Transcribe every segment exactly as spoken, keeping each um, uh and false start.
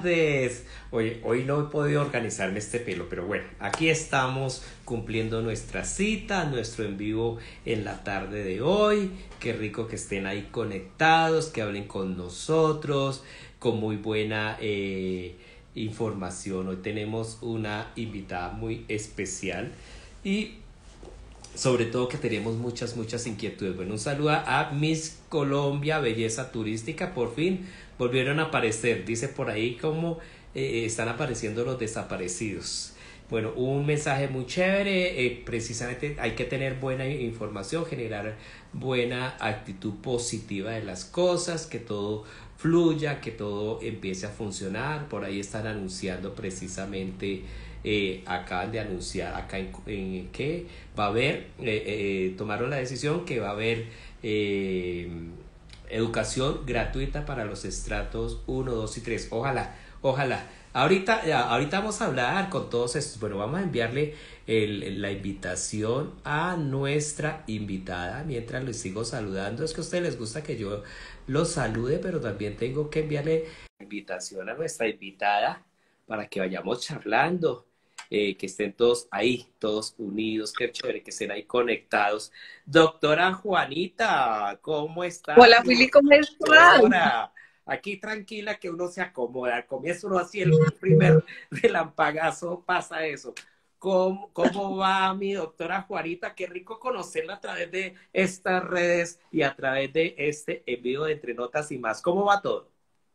tardes. Oye, hoy no he podido organizarme este pelo, pero bueno, aquí estamos cumpliendo nuestra cita, nuestro en vivo en la tarde de hoy. Qué rico que estén ahí conectados, que hablen con nosotros, con muy buena eh, información. Hoy tenemos una invitada muy especial y sobre todo que tenemos muchas, muchas inquietudes. Bueno, un saludo a Miss Colombia, Belleza Turística, por fin volvieron a aparecer. Dice por ahí cómo eh, están apareciendo los desaparecidos. Bueno, un mensaje muy chévere, eh, precisamente hay que tener buena información, generar buena actitud positiva de las cosas, que todo fluya, que todo empiece a funcionar. Por ahí están anunciando precisamente, eh, acaban de anunciar acá en, en que va a haber, eh, eh, tomaron la decisión que va a haber eh, educación gratuita para los estratos uno, dos y tres. Ojalá, ojalá. Ahorita, ya, ahorita vamos a hablar con todos estos. Bueno, vamos a enviarle el, la invitación a nuestra invitada mientras les sigo saludando. Es que a ustedes les gusta que yo los salude, pero también tengo que enviarle la invitación a nuestra invitada para que vayamos charlando. Eh, que estén todos ahí, todos unidos, qué chévere, que estén ahí conectados. Doctora Juanita, ¿cómo está Hola mi Willy, ¿cómo estás? doctora? Aquí tranquila que uno se acomoda, al comienzo uno así el primer relampagazo pasa eso. ¿Cómo, ¿Cómo va mi doctora Juanita? Qué rico conocerla a través de estas redes y a través de este envío de Entre Notas y Más. ¿Cómo va todo?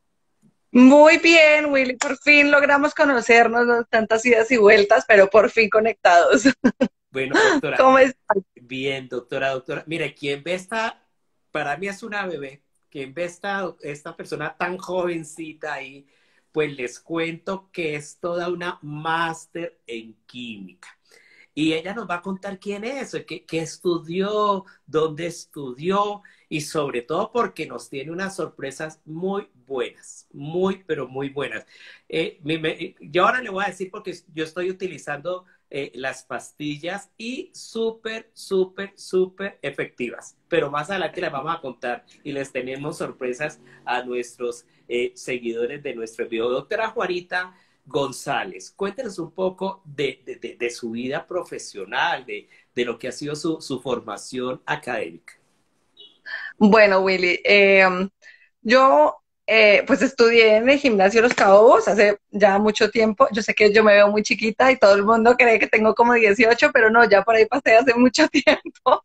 Muy bien, Willy, por fin logramos conocernos, ¿no? Tantas idas y vueltas, pero por fin conectados. Bueno, doctora, ¿Cómo estás? bien, doctora, doctora. Mire, quien ve esta, para mí es una bebé, quien ve esta, esta persona tan jovencita ahí, pues les cuento que es toda una máster en química. Y ella nos va a contar quién es, qué, qué estudió, dónde estudió y sobre todo porque nos tiene unas sorpresas muy buenas, muy, pero muy buenas. Eh, me, me, yo ahora le voy a decir porque yo estoy utilizando eh, las pastillas y súper, súper, súper efectivas. Pero más adelante les vamos a contar y les tenemos sorpresas a nuestros eh, seguidores de nuestro video. Doctora Juanita González, cuéntenos un poco de, de, de, de su vida profesional, de, de lo que ha sido su, su formación académica. Bueno, Willy, eh, yo eh, pues estudié en el gimnasio Los Cabos hace ya mucho tiempo. Yo sé que yo me veo muy chiquita y todo el mundo cree que tengo como dieciocho, pero no, ya por ahí pasé hace mucho tiempo.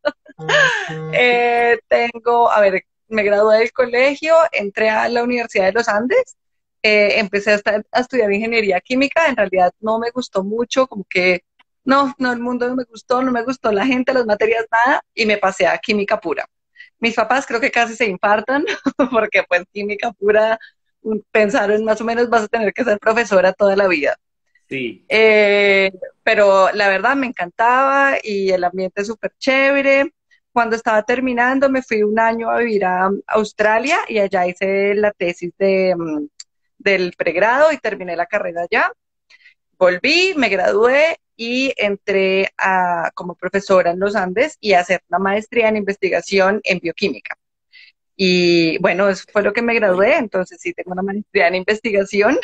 Eh, tengo, a ver, me gradué del colegio, entré a la Universidad de los Andes, eh, empecé a, estar- a estudiar ingeniería química. En realidad no me gustó mucho, como que no, no, el mundo no me gustó, no me gustó la gente, las materias, nada, y me pasé a química pura. Mis papás creo que casi se infartan, porque pues química pura, mm, pensaron más o menos vas a tener que ser profesora toda la vida. Sí. Eh, pero la verdad me encantaba y el ambiente es súper chévere. Cuando estaba terminando me fui un año a vivir a Australia y allá hice la tesis de, mm, del pregrado y terminé la carrera allá. Volví, me gradué y entré a, como profesora en los Andes y a hacer una maestría en investigación en bioquímica. Y bueno, eso fue lo que me Muy gradué, entonces sí tengo una maestría en investigación.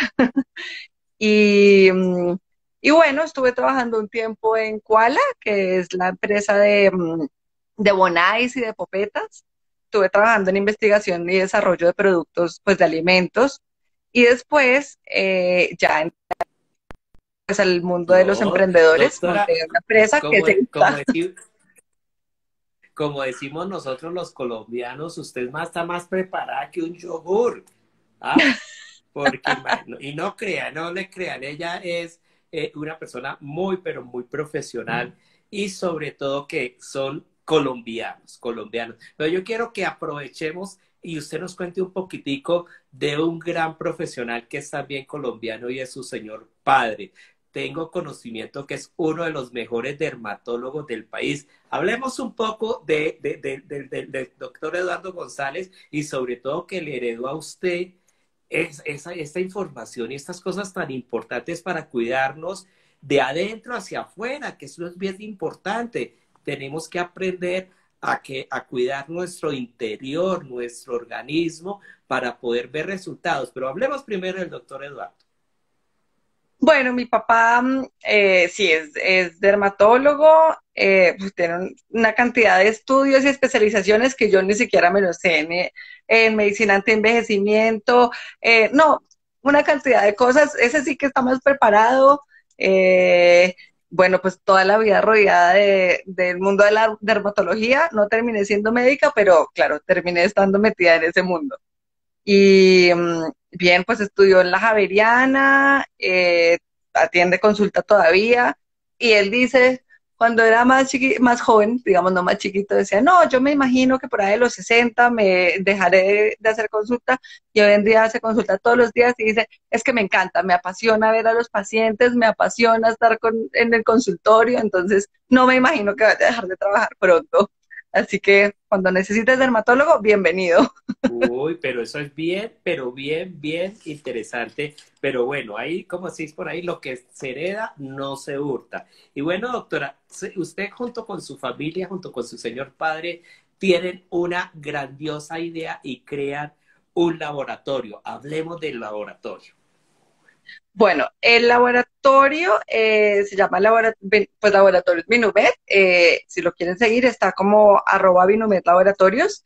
Y, mm, y bueno, estuve trabajando un tiempo en Koala, que es la empresa de, mm, de Bonais y de Popetas. Estuve trabajando en investigación y desarrollo de productos, pues, de alimentos. Y después, eh, ya en, pues, al mundo de los no, emprendedores, monté doctora, una empresa que como, se como, gusta. decir, como decimos nosotros los colombianos, usted más, está más preparada que un yogur. ¿Ah? Porque, no, y no crean, no le crean, ella es eh, una persona muy, pero muy profesional y sobre todo que son colombianos, colombianos. Pero yo quiero que aprovechemos y usted nos cuente un poquitico de un gran profesional que es también colombiano y es su señor padre. Tengo conocimiento que es uno de los mejores dermatólogos del país. Hablemos un poco de, de, de, de, de, del doctor Eduardo González y sobre todo que le heredó a usted es, esa, esta información y estas cosas tan importantes para cuidarnos de adentro hacia afuera, que eso es bien importante. Tenemos que aprender a, que, a cuidar nuestro interior, nuestro organismo, para poder ver resultados. Pero hablemos primero del doctor Eduardo. Bueno, mi papá mm, eh, sí es, es dermatólogo, eh, pues, tiene un- una cantidad de estudios y especializaciones que yo ni siquiera me lo sé, en, eh, en medicina anti-envejecimiento, eh, no, una cantidad de cosas, ese sí que está más preparado, eh, bueno, pues toda la vida rodeada de, del mundo de la dermatología, no terminé siendo médica, pero claro, terminé estando metida en ese mundo. Y mm, bien, pues estudió en la Javeriana, eh, atiende consulta todavía, y él dice, cuando era más chiqui- más joven, digamos, no más chiquito, decía, no, yo me imagino que por ahí de los sesenta me dejaré de, de hacer consulta, y hoy en día hace consulta todos los días y dice, es que me encanta, me apasiona ver a los pacientes, me apasiona estar con, en el consultorio, entonces no me imagino que vaya a dejar de trabajar pronto. Así que cuando necesites dermatólogo, bienvenido. Uy, pero eso es bien, pero bien, bien interesante. Pero bueno, ahí, como decís por ahí, lo que se hereda no se hurta. Y bueno, doctora, se- usted junto con su familia, junto con su señor padre, tienen una grandiosa idea y crean un laboratorio. Hablemos del laboratorio. Bueno, el laboratorio eh, se llama labora- Ven- pues Laboratorios Binumet. Eh, si lo quieren seguir, está como arroba Binumet Laboratorios.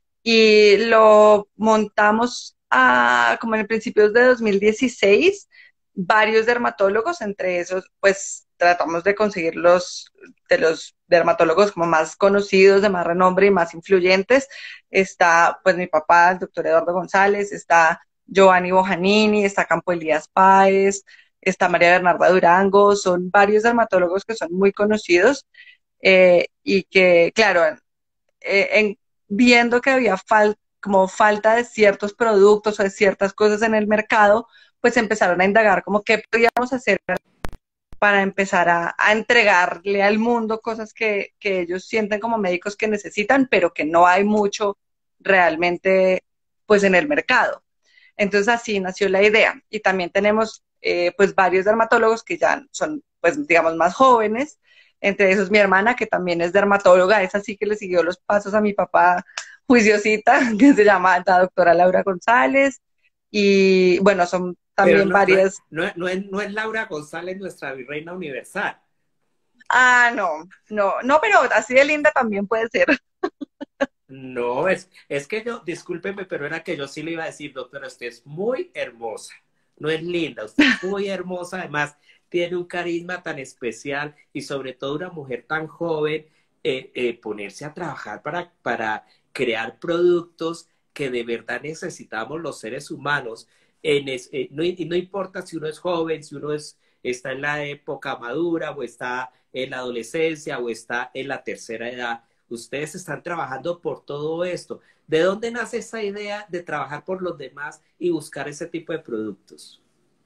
Y lo montamos a, como en principios de dos mil dieciséis. Varios dermatólogos, entre esos, pues tratamos de conseguir los de los dermatólogos como más conocidos, de más renombre y más influyentes. Está pues mi papá, el doctor Eduardo González, está Giovanni Bojanini, está Campo Elías Páez, está María Bernarda Durango, son varios dermatólogos que son muy conocidos eh, y que, claro, eh, en, viendo que había fal como falta de ciertos productos o de ciertas cosas en el mercado, pues empezaron a indagar como qué podíamos hacer para empezar a, a entregarle al mundo cosas que, que, ellos sienten como médicos que necesitan, pero que no hay mucho realmente pues en el mercado. Entonces así nació la idea. Y también tenemos eh, pues varios dermatólogos que ya son pues digamos más jóvenes, entre esos mi hermana que también es dermatóloga, es así que le siguió los pasos a mi papá juiciosita, que se llama la doctora Laura González. Y bueno, son Pero también no, no, es- varias. no, es- no es, no es Laura González, nuestra virreina universal. Ah, no, no, no, pero así de linda también puede ser. No, es, es que yo, discúlpeme, pero era que yo sí le iba a decir, doctora, usted es muy hermosa, no es linda, usted es muy hermosa, además tiene un carisma tan especial y sobre todo una mujer tan joven, eh, eh, ponerse a trabajar para, para crear productos que de verdad necesitamos los seres humanos. En es, eh, no, y no importa si uno es joven, si uno es, está en la época madura o está en la adolescencia o está en la tercera edad, ustedes están trabajando por todo esto. ¿De dónde nace esa idea de trabajar por los demás y buscar ese tipo de productos?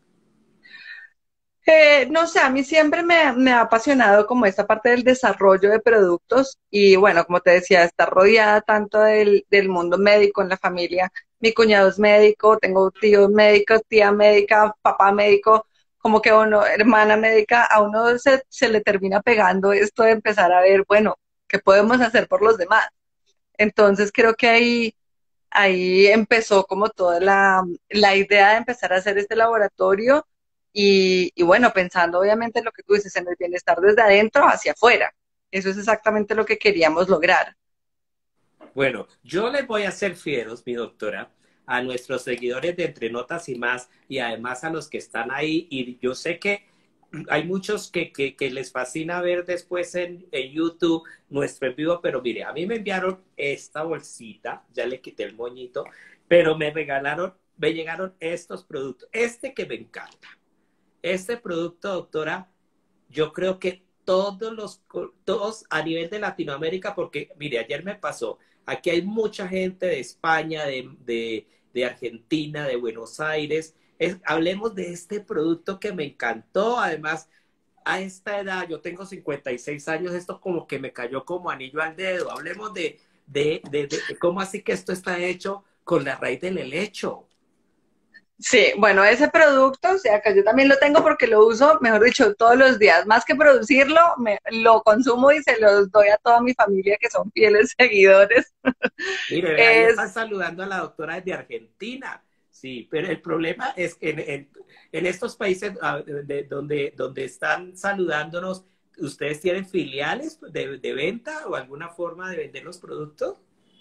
Eh, no sé, a mí siempre me, me, ha apasionado como esta parte del desarrollo de productos y bueno, como te decía, estar rodeada tanto del, del mundo médico en la familia. Mi cuñado es médico, tengo tíos médicos, tía médica, papá médico, como que uno, hermana médica, a uno se, se le termina pegando esto de empezar a ver, bueno, ¿qué podemos hacer por los demás? Entonces creo que ahí, ahí empezó como toda la, la idea de empezar a hacer este laboratorio y, y, bueno, pensando obviamente en lo que tú dices, en el bienestar desde adentro hacia afuera. Eso es exactamente lo que queríamos lograr. Bueno, yo les voy a ser fieros, mi doctora, a nuestros seguidores de Entre Notas y más, y además a los que están ahí. Y yo sé que hay muchos que, que, que les fascina ver después en, en YouTube nuestro en vivo, pero mire, a mí me enviaron esta bolsita, ya le quité el moñito, pero me regalaron, me llegaron estos productos. Este que me encanta. Este producto, doctora, yo creo que todos los, todos a nivel de Latinoamérica, porque mire, ayer me pasó, aquí hay mucha gente de España, de, de, de Argentina, de Buenos Aires. Es, hablemos de este producto que me encantó, además, a esta edad, yo tengo cincuenta y seis años, esto como que me cayó como anillo al dedo. Hablemos de, de, de, de cómo así que esto está hecho con la raíz del helecho. Sí, bueno, ese producto, o sea, que yo también lo tengo porque lo uso, mejor dicho, todos los días. Más que producirlo, me, lo consumo y se los doy a toda mi familia que son fieles seguidores. Mire, ahí están Es saludando a la doctora desde Argentina. Sí, pero el problema es que en, en, en estos países ah, de- donde, donde están saludándonos, ¿ustedes tienen filiales de, de venta o alguna forma de vender los productos?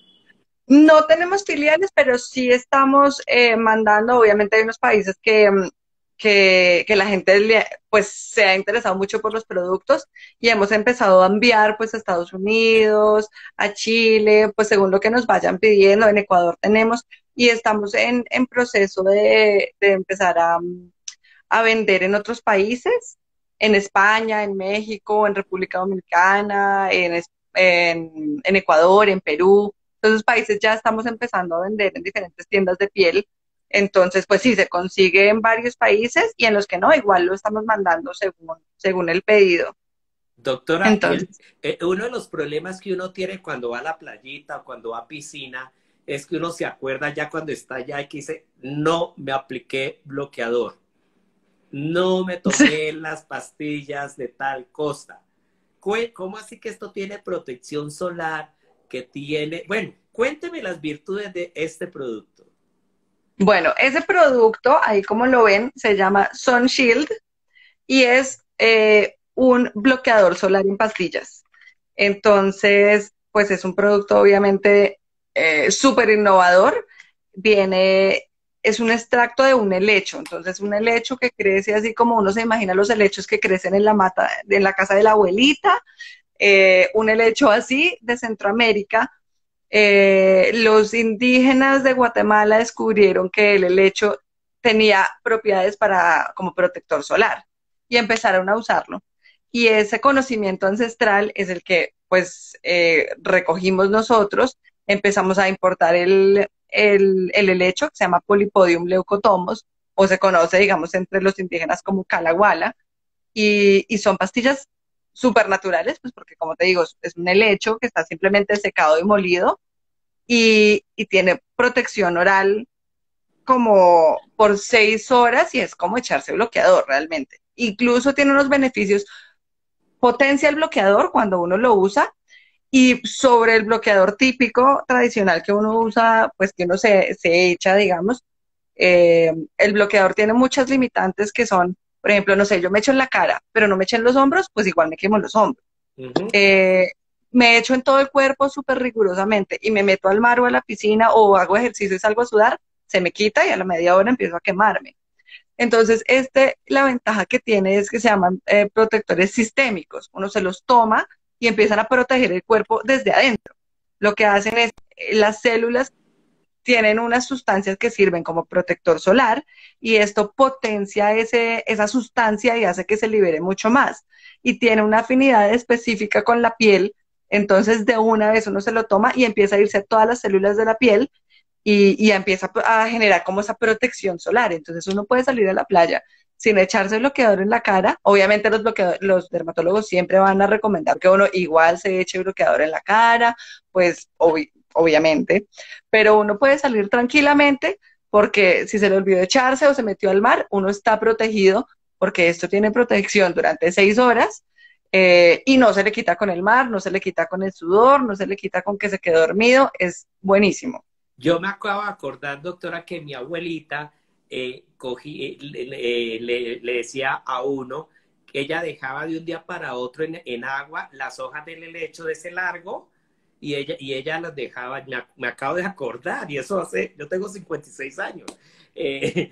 No tenemos filiales, pero sí estamos eh, mandando, obviamente hay unos países que, mm, que, que la gente le- pues se ha interesado mucho por los productos y hemos empezado a enviar pues a Estados Unidos, a Chile, pues según lo que nos vayan pidiendo, en Ecuador tenemos y estamos en, en proceso de, de empezar a, mm, a vender en otros países, en España, en México, en República Dominicana, en, es- en, en Ecuador, en Perú. Todos esos países ya estamos empezando a vender en diferentes tiendas de piel. Entonces, pues sí, se consigue en varios países y en los que no, igual lo estamos mandando según, según el pedido. Doctora, y el, Entonces, eh, uno de los problemas que uno tiene cuando va a la playita o cuando va a piscina es que uno se acuerda ya cuando está allá y que dice, no me apliqué bloqueador, no me tomé las pastillas de tal cosa. Cue- ¿Cómo así que esto tiene protección solar? Que tiene, bueno, cuénteme las virtudes de este producto. bueno, ese producto, ahí como lo ven, se llama Sun Shield y es eh, un bloqueador solar en pastillas. Entonces, pues es un producto obviamente eh, súper innovador. Viene, es un extracto de un helecho. Entonces, un helecho que crece así como uno se imagina los helechos que crecen en la mata, en la casa de la abuelita. Eh, un helecho así de Centroamérica. Eh, los indígenas de Guatemala descubrieron que el helecho tenía propiedades para, como protector solar y empezaron a usarlo. Y ese conocimiento ancestral es el que pues eh, recogimos nosotros, empezamos a importar el, el, el helecho que se llama Polypodium leucotomos o se conoce digamos entre los indígenas como calaguala y, y son pastillas supernaturales, pues porque como te digo, es un helecho que está simplemente secado y molido y, y tiene protección oral como por seis horas y es como echarse bloqueador realmente. Incluso tiene unos beneficios, potencia el bloqueador cuando uno lo usa y sobre el bloqueador típico, tradicional que uno usa, pues que uno se, se echa, digamos, eh, el bloqueador tiene muchas limitantes que son, por ejemplo, no sé, yo me echo en la cara, pero no me echo en los hombros, pues igual me quemo los hombros. Ujú. Eh, me echo en todo el cuerpo súper rigurosamente y me meto al mar o a la piscina o hago ejercicio y salgo a sudar, se me quita y a la media hora empiezo a quemarme. Entonces, este, la ventaja que tiene es que se llaman eh, protectores sistémicos. Uno se los toma y empiezan a proteger el cuerpo desde adentro. Lo que hacen es, eh, las células tienen unas sustancias que sirven como protector solar y esto potencia ese, esa sustancia y hace que se libere mucho más. Y tiene una afinidad específica con la piel, entonces de una vez uno se lo toma y empieza a irse a todas las células de la piel y, y empieza a generar como esa protección solar. Entonces uno puede salir a la playa sin echarse bloqueador en la cara. Obviamente los, los dermatólogos siempre van a recomendar que uno igual se eche bloqueador en la cara, pues ob obviamente, pero uno puede salir tranquilamente porque si se le olvidó echarse o se metió al mar, uno está protegido porque esto tiene protección durante seis horas eh, y no se le quita con el mar, no se le quita con el sudor, no se le quita con que se quede dormido, es buenísimo. Yo me acabo de acordar, doctora, que mi abuelita eh, cogí, eh, le, le- le- le decía a uno que ella dejaba de un día para otro en, en agua las hojas del helecho de ese largo y ella, y ella las dejaba, me, ac- me acabo de acordar, y eso hace, yo tengo cincuenta y seis años, eh,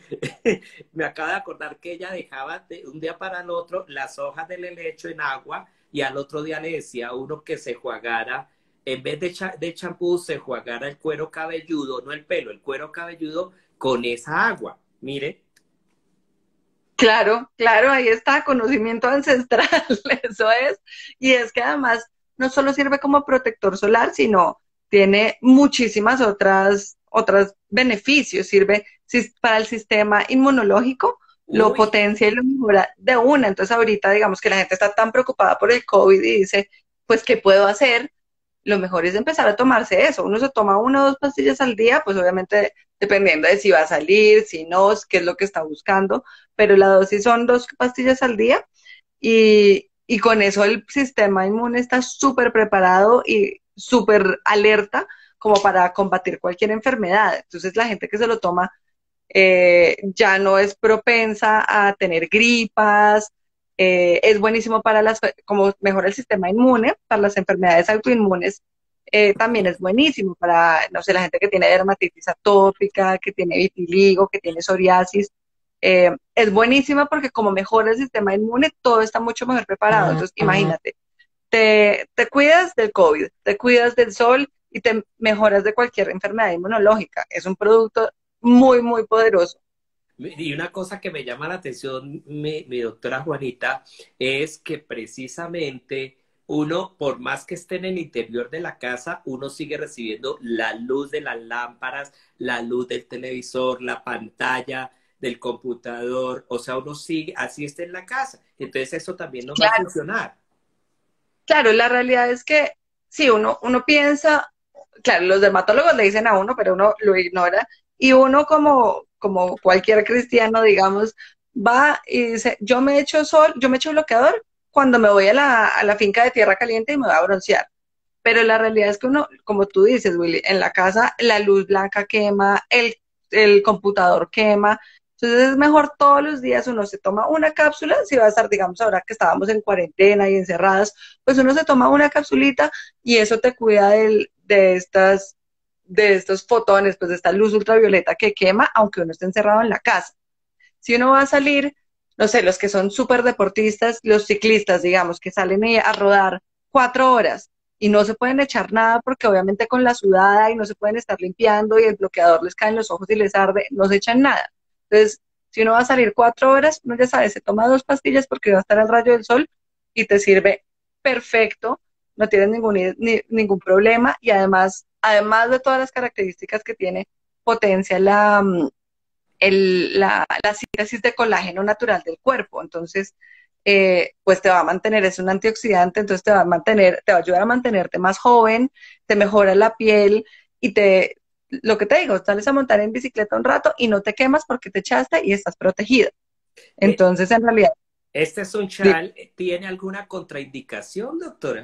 me acabo de acordar que ella dejaba de un día para el otro las hojas del helecho en agua y al otro día le decía a uno que se jugara en vez de, cha de champú, se jugara el cuero cabelludo, no el pelo, el cuero cabelludo con esa agua. Mire, Claro, claro, ahí está, conocimiento ancestral, eso es. Y es que además no solo sirve como protector solar, sino tiene muchísimas otras, otros beneficios. Sirve para el sistema inmunológico, lo uy, potencia y lo mejora de una. Entonces ahorita digamos que la gente está tan preocupada por el COVID y dice, pues, ¿qué puedo hacer? Lo mejor es empezar a tomarse eso. Uno se toma una o dos pastillas al día, pues obviamente dependiendo de si va a salir, si no, qué es lo que está buscando, pero la dosis son dos pastillas al día y, y con eso el sistema inmune está súper preparado y súper alerta como para combatir cualquier enfermedad. Entonces la gente que se lo toma eh, ya no es propensa a tener gripas, eh, es buenísimo para las, como mejora el sistema inmune, para las enfermedades autoinmunes, eh, también es buenísimo para, no sé, la gente que tiene dermatitis atópica, que tiene vitiligo, que tiene psoriasis, eh, es buenísima porque como mejora el sistema inmune, todo está mucho mejor preparado. Entonces, imagínate, te, te cuidas del COVID, te cuidas del sol y te mejoras de cualquier enfermedad inmunológica. Es un producto muy, muy poderoso. Y una cosa que me llama la atención, mi, mi doctora Juanita, es que precisamente uno, por más que esté en el interior de la casa, uno sigue recibiendo la luz de las lámparas, la luz del televisor, la pantalla del computador, o sea, uno sigue, así está en la casa. Entonces eso también no va a Claro, funcionar. claro, la realidad es que si uno, uno piensa, claro, los dermatólogos le dicen a uno, pero uno lo ignora, y uno como, como cualquier cristiano, digamos, va y dice, yo me echo sol, yo me echo bloqueador cuando me voy a la, a la finca de tierra caliente y me voy a broncear. Pero la realidad es que uno, como tú dices, Willy, en la casa la luz blanca quema, el, el computador quema, entonces es mejor todos los días uno se toma una cápsula, si va a estar, digamos, ahora que estábamos en cuarentena y encerradas, pues uno se toma una capsulita y eso te cuida del, de estas, de estos fotones, pues de esta luz ultravioleta que quema, aunque uno esté encerrado en la casa. Si uno va a salir, no sé, los que son súper deportistas, los ciclistas, digamos, que salen a rodar cuatro horas y no se pueden echar nada porque obviamente con la sudada y no se pueden estar limpiando y el bloqueador les cae en los ojos y les arde, no se echan nada. Entonces, si uno va a salir cuatro horas, uno ya sabe, se toma dos pastillas porque va a estar al rayo del sol y te sirve perfecto, no tienes ningún, ni, ningún problema y además, además de todas las características que tiene, potencia la, el, la, la, síntesis de colágeno natural del cuerpo. Entonces, eh, pues te va a mantener, es un antioxidante, entonces te va a mantener, te va a ayudar a mantenerte más joven, te mejora la piel y te, lo que te digo, sales a montar en bicicleta un rato y no te quemas porque te echaste y estás protegida. Eh, Entonces, en realidad, ¿Este Sunchal tiene alguna contraindicación, doctora?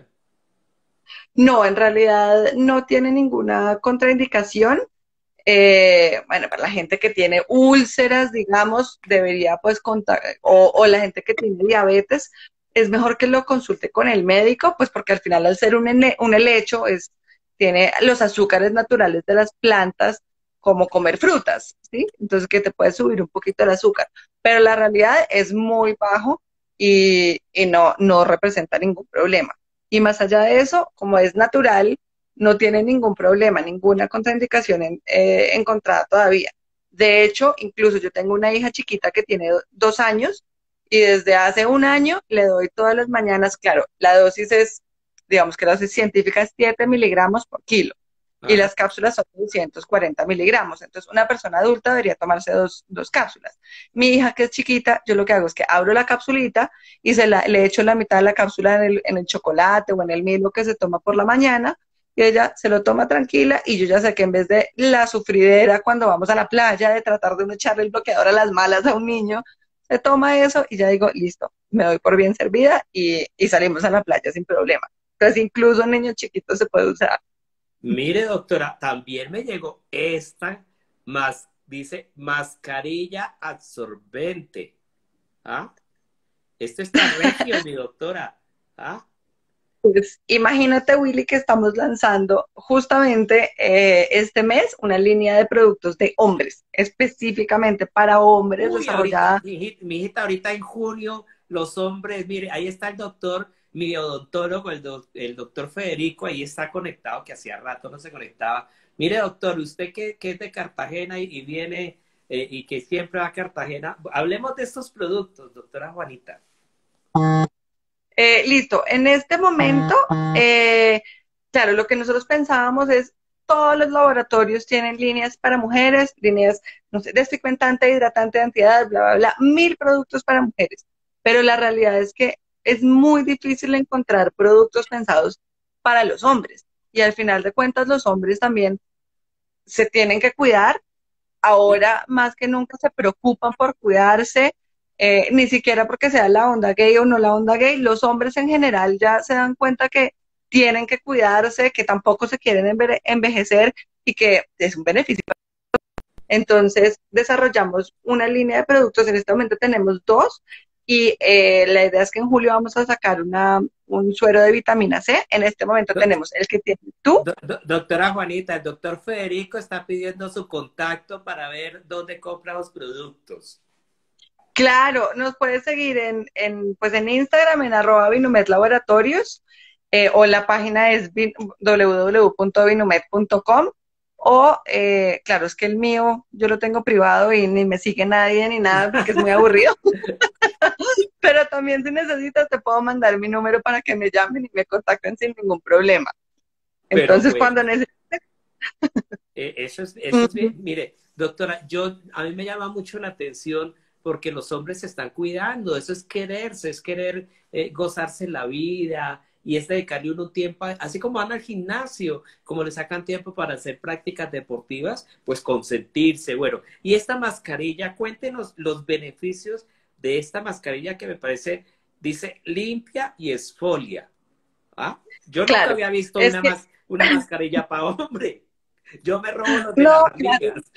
no, en realidad no tiene ninguna contraindicación. Eh, bueno, para la gente que tiene úlceras, digamos, debería pues contar, o, o la gente que tiene diabetes, es mejor que lo consulte con el médico, pues porque al final al ser un, ene, un helecho, es, tiene los azúcares naturales de las plantas, como comer frutas, ¿sí? Entonces que te puede subir un poquito el azúcar, pero la realidad es muy bajo y, y no, no representa ningún problema. Y más allá de eso, como es natural, no tiene ningún problema, ninguna contraindicación en, eh, encontrada todavía. De hecho, incluso yo tengo una hija chiquita que tiene do, dos años y desde hace un año le doy todas las mañanas, claro, la dosis es, digamos que la dosis científica es siete miligramos por kilo y Ajá. las cápsulas son doscientos cuarenta miligramos. Entonces, una persona adulta debería tomarse dos, dos cápsulas. Mi hija, que es chiquita, yo lo que hago es que abro la capsulita y se la, le echo la mitad de la cápsula en el, en el chocolate o en el Milo que se toma por la mañana y ella se lo toma tranquila y yo ya sé que en vez de la sufridera cuando vamos a la playa de tratar de no echarle el bloqueador a las malas a un niño, se toma eso y ya digo, listo, me doy por bien servida y, y salimos a la playa sin problema. Entonces incluso en niños chiquitos se puede usar. Mire, doctora, también me llegó esta, más, dice, mascarilla absorbente. ¿Ah? Esto está regio, mi doctora. ¿Ah? Pues, imagínate, Willy, que estamos lanzando justamente eh, este mes una línea de productos de hombres, específicamente para hombres, Uy, ahorita, desarrollada. mi hijita, mi hijita, ahorita en junio, los hombres, mire, ahí está el doctor, mi odontólogo, el, doc- el doctor Federico, ahí está conectado, que hacía rato no se conectaba. Mire, doctor, usted que, que es de Cartagena y, y viene eh, y que siempre va a Cartagena, hablemos de estos productos, doctora Juanita. Eh, listo, en este momento, eh, claro, lo que nosotros pensábamos es, todos los laboratorios tienen líneas para mujeres, líneas, no sé, despigmentante, hidratante, antiedad, bla, bla, bla, mil productos para mujeres, pero la realidad es que es muy difícil encontrar productos pensados para los hombres, y al final de cuentas los hombres también se tienen que cuidar, ahora más que nunca se preocupan por cuidarse, eh, ni siquiera porque sea la onda gay o no la onda gay, los hombres en general ya se dan cuenta que tienen que cuidarse, que tampoco se quieren enve envejecer y que es un beneficio. Entonces desarrollamos una línea de productos, en este momento tenemos dos, y eh, la idea es que en julio vamos a sacar una, un suero de vitamina C. En este momento Do- tenemos el que tienes tú. do- do- doctora Juanita, el doctor Federico está pidiendo su contacto para ver dónde compra los productos. Claro, nos puedes seguir en, en, pues en Instagram, en arroba Vinumet Laboratorios, eh, o la página es vin- w w w punto vinumet punto com, o, eh, claro, es que el mío yo lo tengo privado y ni me sigue nadie ni nada porque es muy aburrido, pero también si necesitas te puedo mandar mi número para que me llamen y me contacten sin ningún problema. Pero Entonces, cuando bueno, necesites... eh, eso es, eso es bien. Mire, doctora, yo, a mí me llama mucho la atención porque los hombres se están cuidando, eso es quererse, es querer eh, gozarse la vida y es dedicarle uno un tiempo, a- así como van al gimnasio, como le sacan tiempo para hacer prácticas deportivas, pues consentirse. Bueno, y esta mascarilla, cuéntenos los beneficios de esta mascarilla que me parece, dice limpia y esfolia. ¿Ah? Yo nunca Claro, había visto es una, que mas una mascarilla para hombre. Yo me robo los de las no, claro. amigas.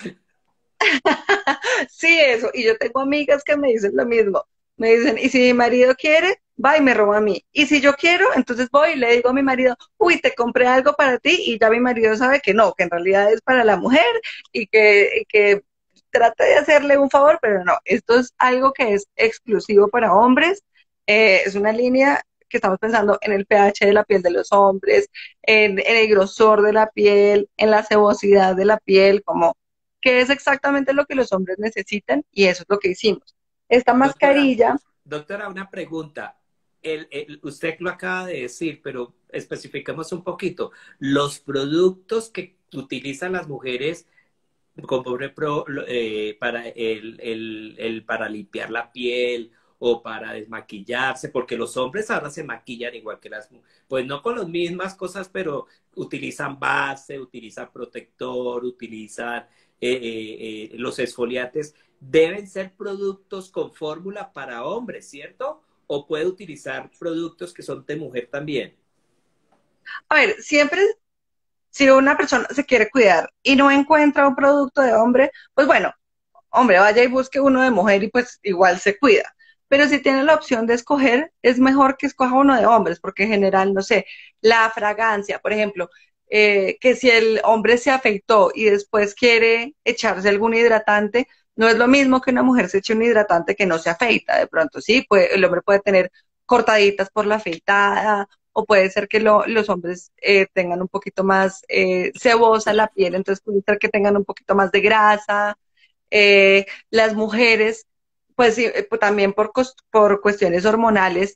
Sí, eso. Y yo tengo amigas que me dicen lo mismo. Me dicen, y si mi marido quiere, va y me roba a mí. Y si yo quiero, entonces voy y le digo a mi marido, uy, te compré algo para ti, y ya mi marido sabe que no, que en realidad es para la mujer y que, y que trata de hacerle un favor, pero no, esto es algo que es exclusivo para hombres. Eh, es una línea que estamos pensando en el pH de la piel de los hombres, en, en el grosor de la piel, en la sebosidad de la piel, como qué es exactamente lo que los hombres necesitan, y eso es lo que hicimos. Esta Doctora, mascarilla, doctora, una pregunta. El, el- usted lo acaba de decir, pero especificamos un poquito. Los productos que utilizan las mujeres como por ejemplo, eh, para, el, el, el- para limpiar la piel o para desmaquillarse, porque los hombres ahora se maquillan igual que las mujeres, pues no con las mismas cosas, pero utilizan base, utilizan protector, utilizan eh, eh, eh, los exfoliantes. Deben ser productos con fórmula para hombres, ¿cierto? O puede utilizar productos que son de mujer también. a ver, siempre si una persona se quiere cuidar y no encuentra un producto de hombre, pues bueno, hombre, vaya y busque uno de mujer y pues igual se cuida. Pero si tiene la opción de escoger, es mejor que escoja uno de hombres, porque en general, no sé, la fragancia, por ejemplo, eh, que si el hombre se afeitó y después quiere echarse algún hidratante, no es lo mismo que una mujer se eche un hidratante que no se afeita. De pronto, sí, puede, el hombre puede tener cortaditas por la afeitada, o puede ser que lo, los hombres eh, tengan un poquito más eh, cebosa la piel, entonces puede ser que tengan un poquito más de grasa. Eh, las mujeres, pues, sí, eh, pues también por, por cuestiones hormonales,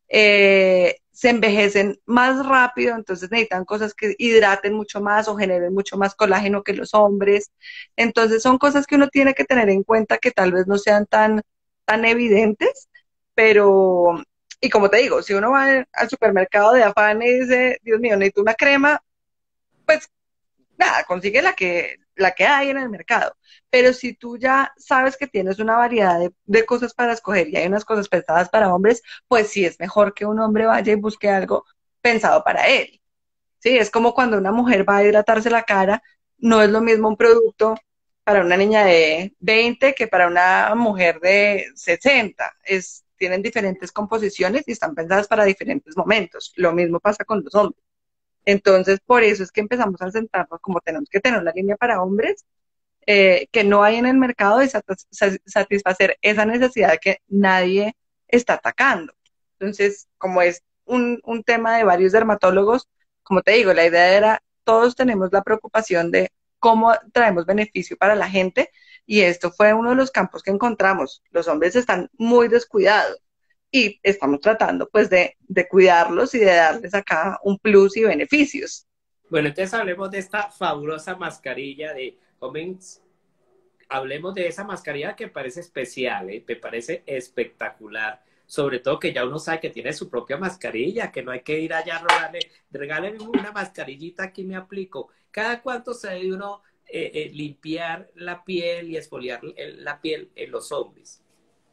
eh, se envejecen más rápido, entonces necesitan cosas que hidraten mucho más o generen mucho más colágeno que los hombres. Entonces son cosas que uno tiene que tener en cuenta que tal vez no sean tan, tan evidentes, pero, y como te digo, si uno va al supermercado de afán y dice, Dios mío, necesito una crema, pues nada, consigue la que, la que hay en el mercado. Pero si tú ya sabes que tienes una variedad de, de cosas para escoger y hay unas cosas pensadas para hombres, pues sí es mejor que un hombre vaya y busque algo pensado para él. Sí, es como cuando una mujer va a hidratarse la cara, no es lo mismo un producto para una niña de veinte que para una mujer de sesenta. Es, tienen diferentes composiciones y están pensadas para diferentes momentos. Lo mismo pasa con los hombres. Entonces, por eso es que empezamos a sentarnos como tenemos que tener una línea para hombres eh, que no hay en el mercado y satis satisfacer esa necesidad que nadie está atacando. Entonces, como es un, un tema de varios dermatólogos, como te digo, la idea era, todos tenemos la preocupación de cómo traemos beneficio para la gente, y esto fue uno de los campos que encontramos. Los hombres están muy descuidados y estamos tratando pues de, de cuidarlos y de darles acá un plus y beneficios. Bueno, entonces hablemos de esta fabulosa mascarilla de Homens. Hablemos de esa mascarilla que parece especial, ¿eh? Me parece espectacular. Sobre todo que ya uno sabe que tiene su propia mascarilla, que no hay que ir allá a rogarle, regáleme una mascarillita, aquí me aplico. ¿Cada cuánto se debe uno eh, eh, limpiar la piel y exfoliar la piel en los hombres?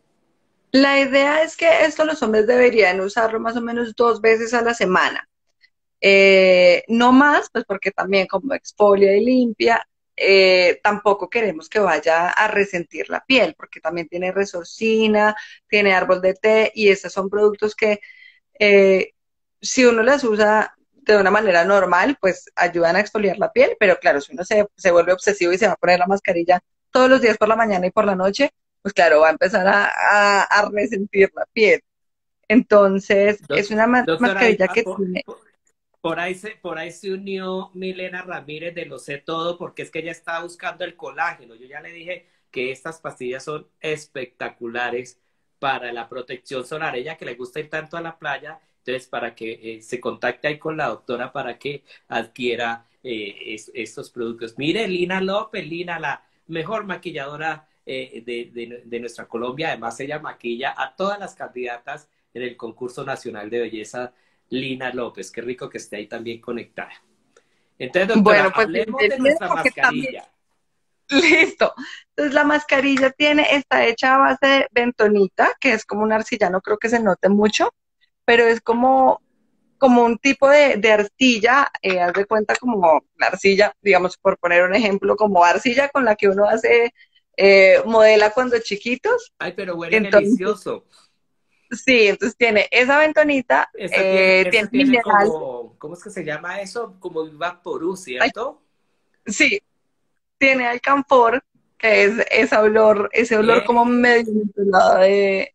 La idea es que esto los hombres deberían usarlo más o menos dos veces a la semana. Eh, no más, pues porque también como exfolia y limpia, eh, tampoco queremos que vaya a resentir la piel, porque también tiene resorcina, tiene árbol de té, y esos son productos que eh, si uno las usa de una manera normal, pues ayudan a exfoliar la piel, pero claro, si uno se, se vuelve obsesivo y se va a poner la mascarilla todos los días por la mañana y por la noche, pues claro, va a empezar a, a, a resentir la piel. Entonces, es Doc- una ma doctora, ahí, mascarilla ah, que por, tiene, por- por ahí se, por ahí se unió Milena Ramírez de Lo Sé Todo, porque es que ella estaba buscando el colágeno. Yo ya le dije que estas pastillas son espectaculares para la protección solar. Ella que le gusta ir tanto a la playa, entonces para que eh, se contacte ahí con la doctora para que adquiera eh, es- estos productos. Mire, Lina López, Lina, la mejor maquilladora eh, de, de de nuestra Colombia. Además, ella maquilla a todas las candidatas en el concurso nacional de belleza. Lina López, qué rico que esté ahí también conectada. Entonces, doctora, bueno, pues hablemos de bienvenida nuestra porque también, mascarilla. listo. Entonces, la mascarilla tiene, está hecha a base de bentonita, que es como una arcilla, no creo que se note mucho, pero es como como un tipo de, de arcilla, eh, haz de cuenta como la arcilla, digamos, por poner un ejemplo, como arcilla con la que uno hace, eh, modela cuando chiquitos. Ay, pero huele Entonces, delicioso. sí, entonces tiene esa ventonita, Ese tiene, eh, ese tiene tiene mineral, como, ¿cómo es que se llama eso? Como Vaporú, ay, ¿cierto? sí, tiene alcanfor, que es ese olor, ese olor como Eh, medio mentolado de,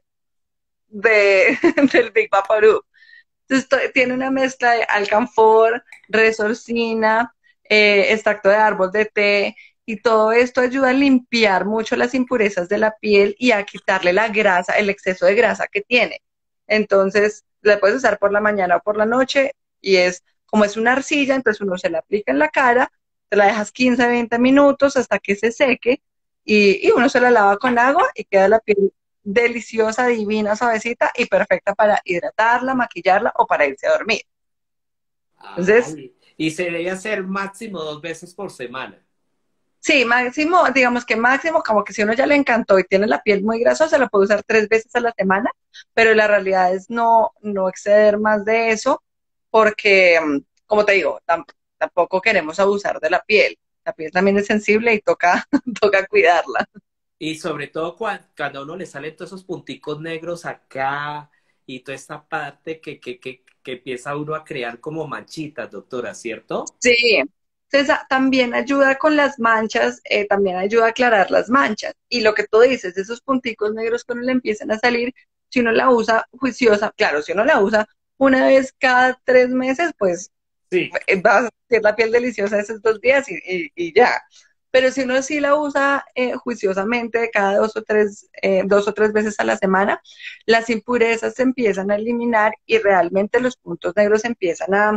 de, del Big Vaporú. Entonces, to- tiene una mezcla de alcanfor, resorcina, eh, extracto de árbol de té, y todo esto ayuda a limpiar mucho las impurezas de la piel y a quitarle la grasa, el exceso de grasa que tiene. Entonces, la puedes usar por la mañana o por la noche, y es como es una arcilla, entonces uno se la aplica en la cara, te la dejas quince, veinte minutos hasta que se seque, y, y uno se la lava con agua y queda la piel deliciosa, divina, suavecita y perfecta para hidratarla, maquillarla o para irse a dormir. Entonces, ay, y se debe hacer máximo dos veces por semana. sí, máximo, digamos que máximo, como que si uno ya le encantó y tiene la piel muy grasosa, se la puede usar tres veces a la semana, pero la realidad es no, no exceder más de eso, porque, mm, como te digo, tam- tampoco queremos abusar de la piel. La piel también es sensible y toca, toca cuidarla. Y sobre todo cua- cuando a uno le salen todos esos punticos negros acá y toda esta parte que, que, que, que empieza uno a crear como manchitas, doctora, ¿cierto? Sí, entonces a- también ayuda con las manchas, eh, también ayuda a aclarar las manchas. Y lo que tú dices, esos punticos negros cuando le empiezan a salir, si uno la usa juiciosa, claro, si uno la usa una vez cada tres meses, pues Sí. eh, va a ser la piel deliciosa esos dos días y, y- y ya. Pero si uno sí la usa eh, juiciosamente cada dos o tres, eh, dos o tres veces a la semana, las impurezas se empiezan a eliminar y realmente los puntos negros empiezan a,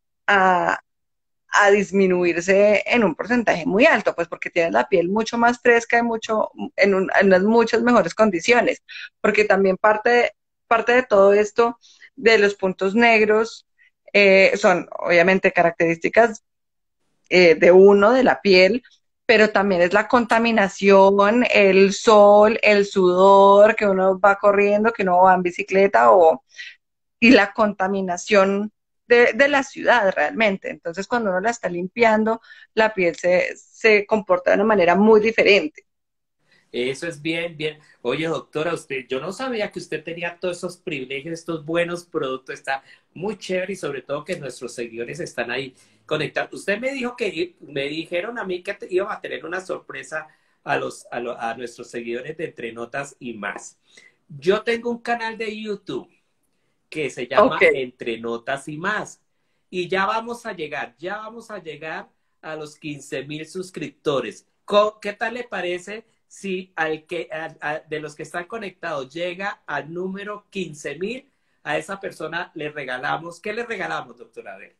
a a disminuirse en un porcentaje muy alto, pues porque tienes la piel mucho más fresca y mucho, en, un, en unas muchas mejores condiciones, porque también parte de, parte de todo esto de los puntos negros eh, son obviamente características eh, de uno, de la piel, pero también es la contaminación, el sol, el sudor, que uno va corriendo, que uno va en bicicleta o y la contaminación de, de, la ciudad realmente. Entonces, cuando uno la está limpiando, la piel se, se comporta de una manera muy diferente. Eso es bien, bien. Oye, doctora, usted, yo no sabía que usted tenía todos esos privilegios, estos buenos productos, está muy chévere y sobre todo que nuestros seguidores están ahí conectados. Usted me dijo que, me dijeron a mí que te, iba a tener una sorpresa a los, a, lo, a nuestros seguidores de Entre Notas y Más. Yo tengo un canal de YouTube que se Ok. llama Entre Notas y Más. Y ya vamos a llegar, ya vamos a llegar a los quince mil suscriptores. ¿Qué tal le parece si al que, a, a, de los que están conectados llega al número quince mil, a esa persona le regalamos? ¿Qué le regalamos, doctora? A ver.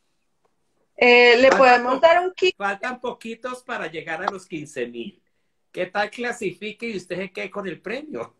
Eh, le Faltan, podemos po dar un kit. faltan poquitos para llegar a los quince mil. ¿Qué tal clasifique y usted se quede con el premio?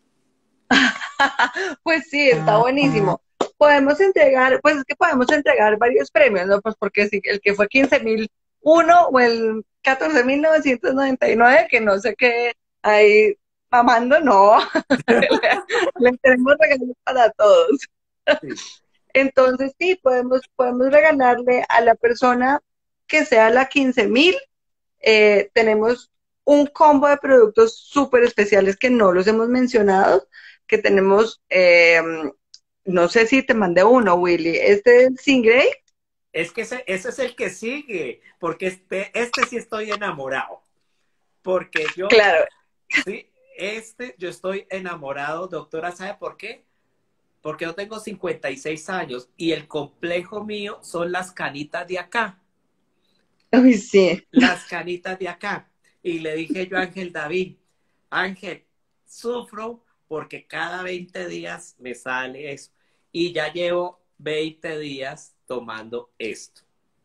Pues sí, está buenísimo. Podemos entregar, pues es que podemos entregar varios premios, ¿no? Pues porque si el que fue quince mil uno o el catorce mil novecientos noventa y nueve, que no sé qué ahí mamando, no. le, le tenemos regalos para todos. Sí. Entonces, sí, podemos, podemos regalarle a la persona que sea la quince mil, eh, tenemos un combo de productos súper especiales que no los hemos mencionado, que tenemos, eh, no sé si te mandé uno, Willy, este Singray. Es que ese, ese es el que sigue, porque este, este sí estoy enamorado. Porque yo, Claro, sí, este, yo estoy enamorado, doctora, ¿sabe por qué? Porque yo tengo cincuenta y seis años y el complejo mío son las canitas de acá, uy, sí. las canitas de acá. Y le dije yo a Ángel David, Ángel, sufro porque cada veinte días me sale eso. Y ya llevo veinte días tomando esto.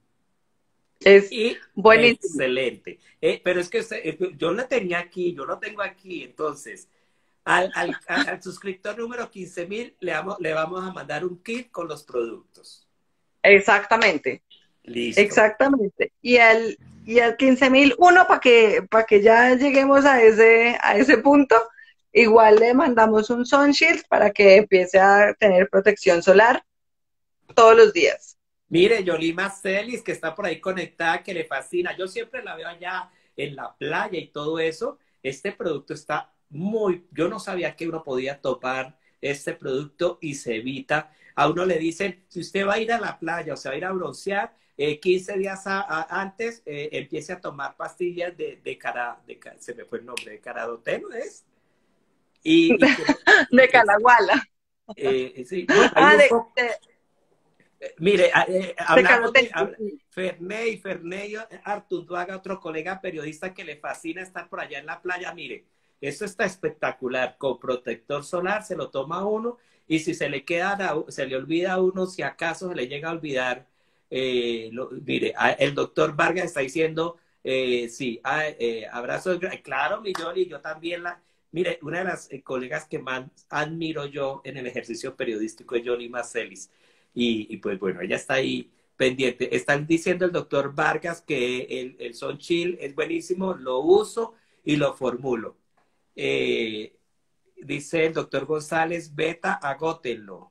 Es Y buenísimo. excelente. Eh, pero es que usted, eh, yo lo tenía aquí, yo lo tengo aquí, entonces al, al, al suscriptor número quince mil le vamos, le vamos a mandar un kit con los productos. Exactamente, Listo. exactamente. Y al, y al quince mil uno, para que, para que ya lleguemos a ese, a ese punto, igual le mandamos un Sun Shield para que empiece a tener protección solar todos los días. Mire, Yolima Celis, que está por ahí conectada, que le fascina. Yo siempre la veo allá en la playa y todo eso. Este producto está muy, yo no sabía que uno podía topar este producto y se evita. A uno le dicen, si usted va a ir a la playa o se va a ir a broncear, eh, quince días a, a, antes eh, empiece a tomar pastillas de, de cara, de, se me fue el nombre, de caradoteno, ¿es? Y, y que, De es, Calaguala. eh, sí, bueno, hay Ah, un de, poco. de, Mire, eh, de hablamos de Caroteno. habla, Ferney, Ferney Artunduaga, otro colega periodista que le fascina estar por allá en la playa. Mire, esto está espectacular. Con protector solar se lo toma uno y si se le queda, se le olvida a uno, si acaso se le llega a olvidar, eh, lo, mire, a, el doctor Vargas está diciendo, eh, sí, a, eh, abrazo, claro, mi Yoli, yo también la. Mire, una de las eh, colegas que más admiro yo en el ejercicio periodístico es Yoli Macelis. Y, y, pues bueno, ella está ahí pendiente. Están diciendo el doctor Vargas que el, el Son Chill es buenísimo, lo uso y lo formulo. Eh, dice el doctor González, beta, agótenlo.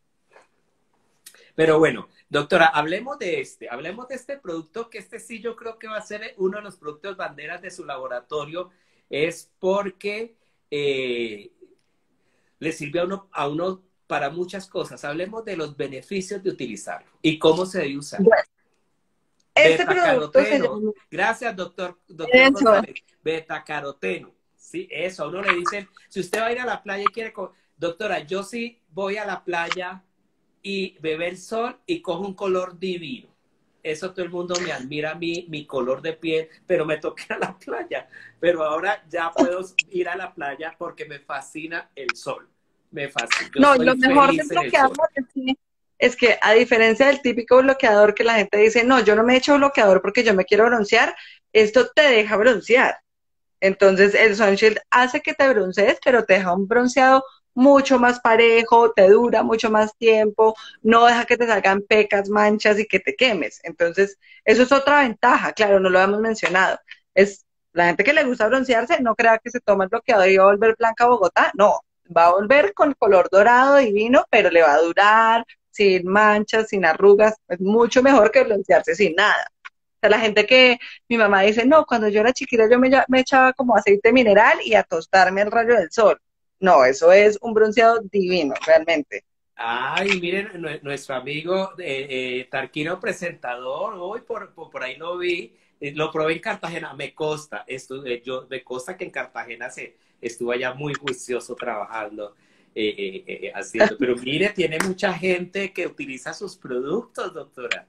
Pero bueno, doctora, hablemos de este, hablemos de este producto, que este sí yo creo que va a ser uno de los productos banderas de su laboratorio, es porque eh, le sirve a uno, a uno para muchas cosas. Hablemos de los beneficios de utilizarlo y cómo se debe usar. Bueno, este producto se Betacaroteno. llama Gracias, doctor, doctor eso. González. Betacaroteno. Sí, eso. A uno le dicen, si usted va a ir a la playa y quiere... Doctora, yo sí voy a la playa y beber sol y cojo un color divino. Eso todo el mundo me admira a mí, mi color de piel, pero me toqué a la playa. Pero ahora ya puedo ir a la playa porque me fascina el sol. Me fascina. Yo No, soy lo mejor del feliz en el sol. bloqueador es que, es que a diferencia del típico bloqueador que la gente dice, no, yo no me he hecho bloqueador porque yo me quiero broncear, esto te deja broncear. Entonces el Sunshield hace que te broncees, pero te deja un bronceado mucho más parejo, te dura mucho más tiempo, no deja que te salgan pecas, manchas y que te quemes. Entonces, eso es otra ventaja, claro, no lo hemos mencionado. Es la gente que le gusta broncearse, no crea que se toma el bloqueador y va a volver blanca Bogotá, no, va a volver con color dorado divino, pero le va a durar sin manchas, sin arrugas, es mucho mejor que broncearse sin nada. O sea, la gente que mi mamá dice, no, cuando yo era chiquita yo me, me echaba como aceite mineral y a tostarme el rayo del sol. No, eso es un bronceado divino, realmente. Ay, miren, nuestro amigo eh, eh, Tarquino presentador, hoy por, por, por, ahí lo vi, eh, lo probé en Cartagena, me consta, esto, eh, yo, me consta que en Cartagena se estuvo allá muy juicioso trabajando, eh, eh, eh, haciendo, pero mire, tiene mucha gente que utiliza sus productos, doctora.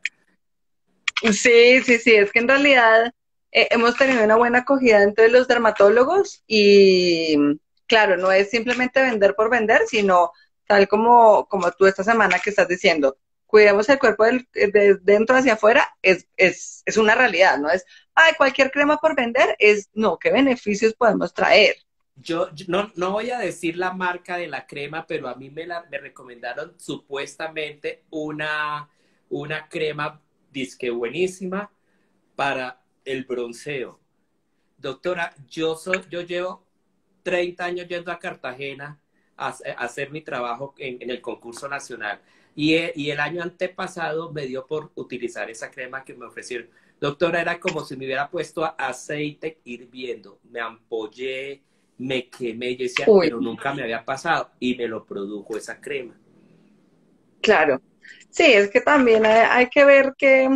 Sí, sí, sí, es que en realidad eh, hemos tenido una buena acogida entre los dermatólogos y claro, no es simplemente vender por vender, sino tal como, como tú esta semana que estás diciendo, cuidemos el cuerpo del, de dentro hacia afuera, es, es, es una realidad, no es, ay, cualquier crema por vender, es, no, ¿qué beneficios podemos traer? Yo, yo no, no voy a decir la marca de la crema, pero a mí me, la, me recomendaron supuestamente una, una crema disque buenísima para el bronceo. Doctora, yo, soy, yo llevo treinta años yendo a Cartagena a, a hacer mi trabajo en, en el concurso nacional y, y el año antepasado me dio por utilizar esa crema que me ofrecieron. Doctora, era como si me hubiera puesto aceite hirviendo, me ampollé, me quemé, yo decía, Uy, pero nunca me había pasado y me lo produjo esa crema. claro. Sí, es que también hay, hay que ver qué,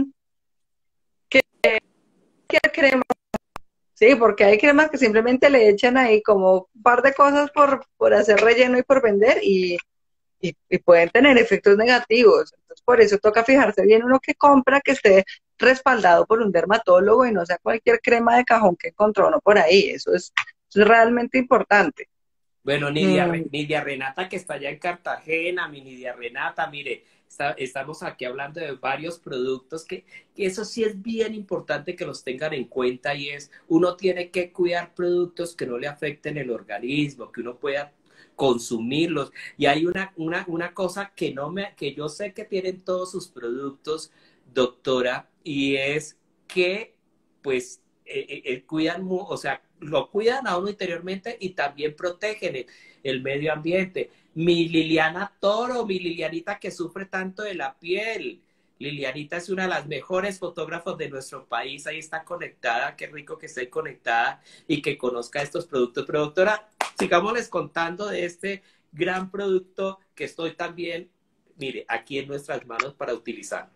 qué crema, sí, porque hay cremas que simplemente le echan ahí como un par de cosas por, por hacer relleno y por vender y, y, y pueden tener efectos negativos. Entonces, por eso toca fijarse bien uno que compra, que esté respaldado por un dermatólogo y no sea cualquier crema de cajón que encontró uno por ahí. Eso es, eso es realmente importante. Bueno, Nidia, Mm, Re- Nidia Renata, que está allá en Cartagena, mi Nidia Renata, mire, está- estamos aquí hablando de varios productos que, que eso sí es bien importante que los tengan en cuenta y es, uno tiene que cuidar productos que no le afecten el organismo, que uno pueda consumirlos. Y hay una, una, una cosa que, no me, que yo sé que tienen todos sus productos, doctora, y es que, pues, eh, eh, eh, cuidan, mu- o sea, lo cuidan a uno interiormente y también protegen el, el medio ambiente. Mi Liliana Toro, mi Lilianita que sufre tanto de la piel. Lilianita es una de las mejores fotógrafos de nuestro país, ahí está conectada, qué rico que esté conectada y que conozca estos productos. Pero doctora, sigámosles contando de este gran producto que estoy también, mire, aquí en nuestras manos para utilizar.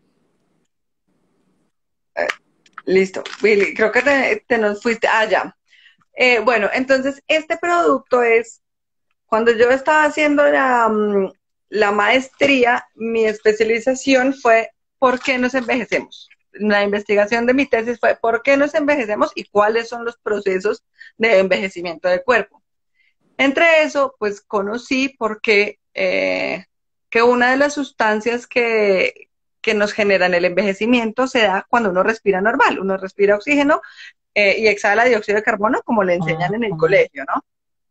listo, Willy, creo que te, te nos fuiste. Ah, ya. Eh, bueno, entonces este producto es, cuando yo estaba haciendo la, mm, la maestría, mi especialización fue ¿por qué nos envejecemos? La investigación de mi tesis fue ¿por qué nos envejecemos y cuáles son los procesos de envejecimiento del cuerpo? Entre eso, pues conocí por qué eh, que una de las sustancias que, que nos generan el envejecimiento se da cuando uno respira normal, uno respira oxígeno eh, y exhala dióxido de carbono como le enseñan en el colegio, ¿no?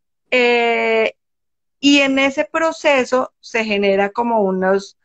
Eh, y en ese proceso se genera como unos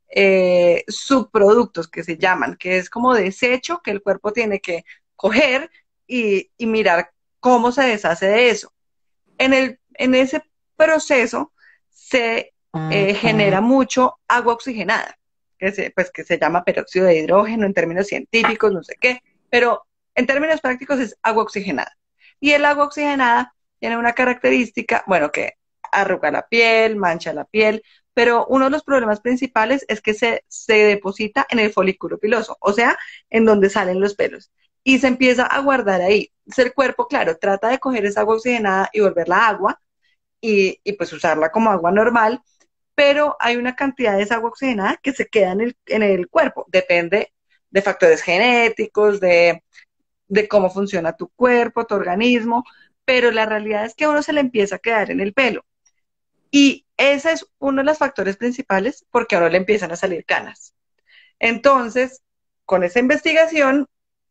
eh, subproductos que se llaman, que es como desecho que el cuerpo tiene que coger y, y mirar cómo se deshace de eso. En, el, en ese proceso se eh, genera mucho agua oxigenada, que se, pues, que se llama peróxido de hidrógeno en términos científicos, no sé qué, pero en términos prácticos es agua oxigenada. Y el agua oxigenada tiene una característica, bueno, que arruga la piel, mancha la piel, pero uno de los problemas principales es que se, se deposita en el folículo piloso, o sea, en donde salen los pelos y se empieza a guardar ahí. Entonces el cuerpo, claro, trata de coger esa agua oxigenada y volverla agua y, y pues usarla como agua normal, pero hay una cantidad de esa agua oxigenada que se queda en el, en el cuerpo. Depende de factores genéticos, de, de cómo funciona tu cuerpo, tu organismo, pero la realidad es que a uno se le empieza a quedar en el pelo. Y ese es uno de los factores principales porque a uno le empiezan a salir canas. Entonces, con esa investigación,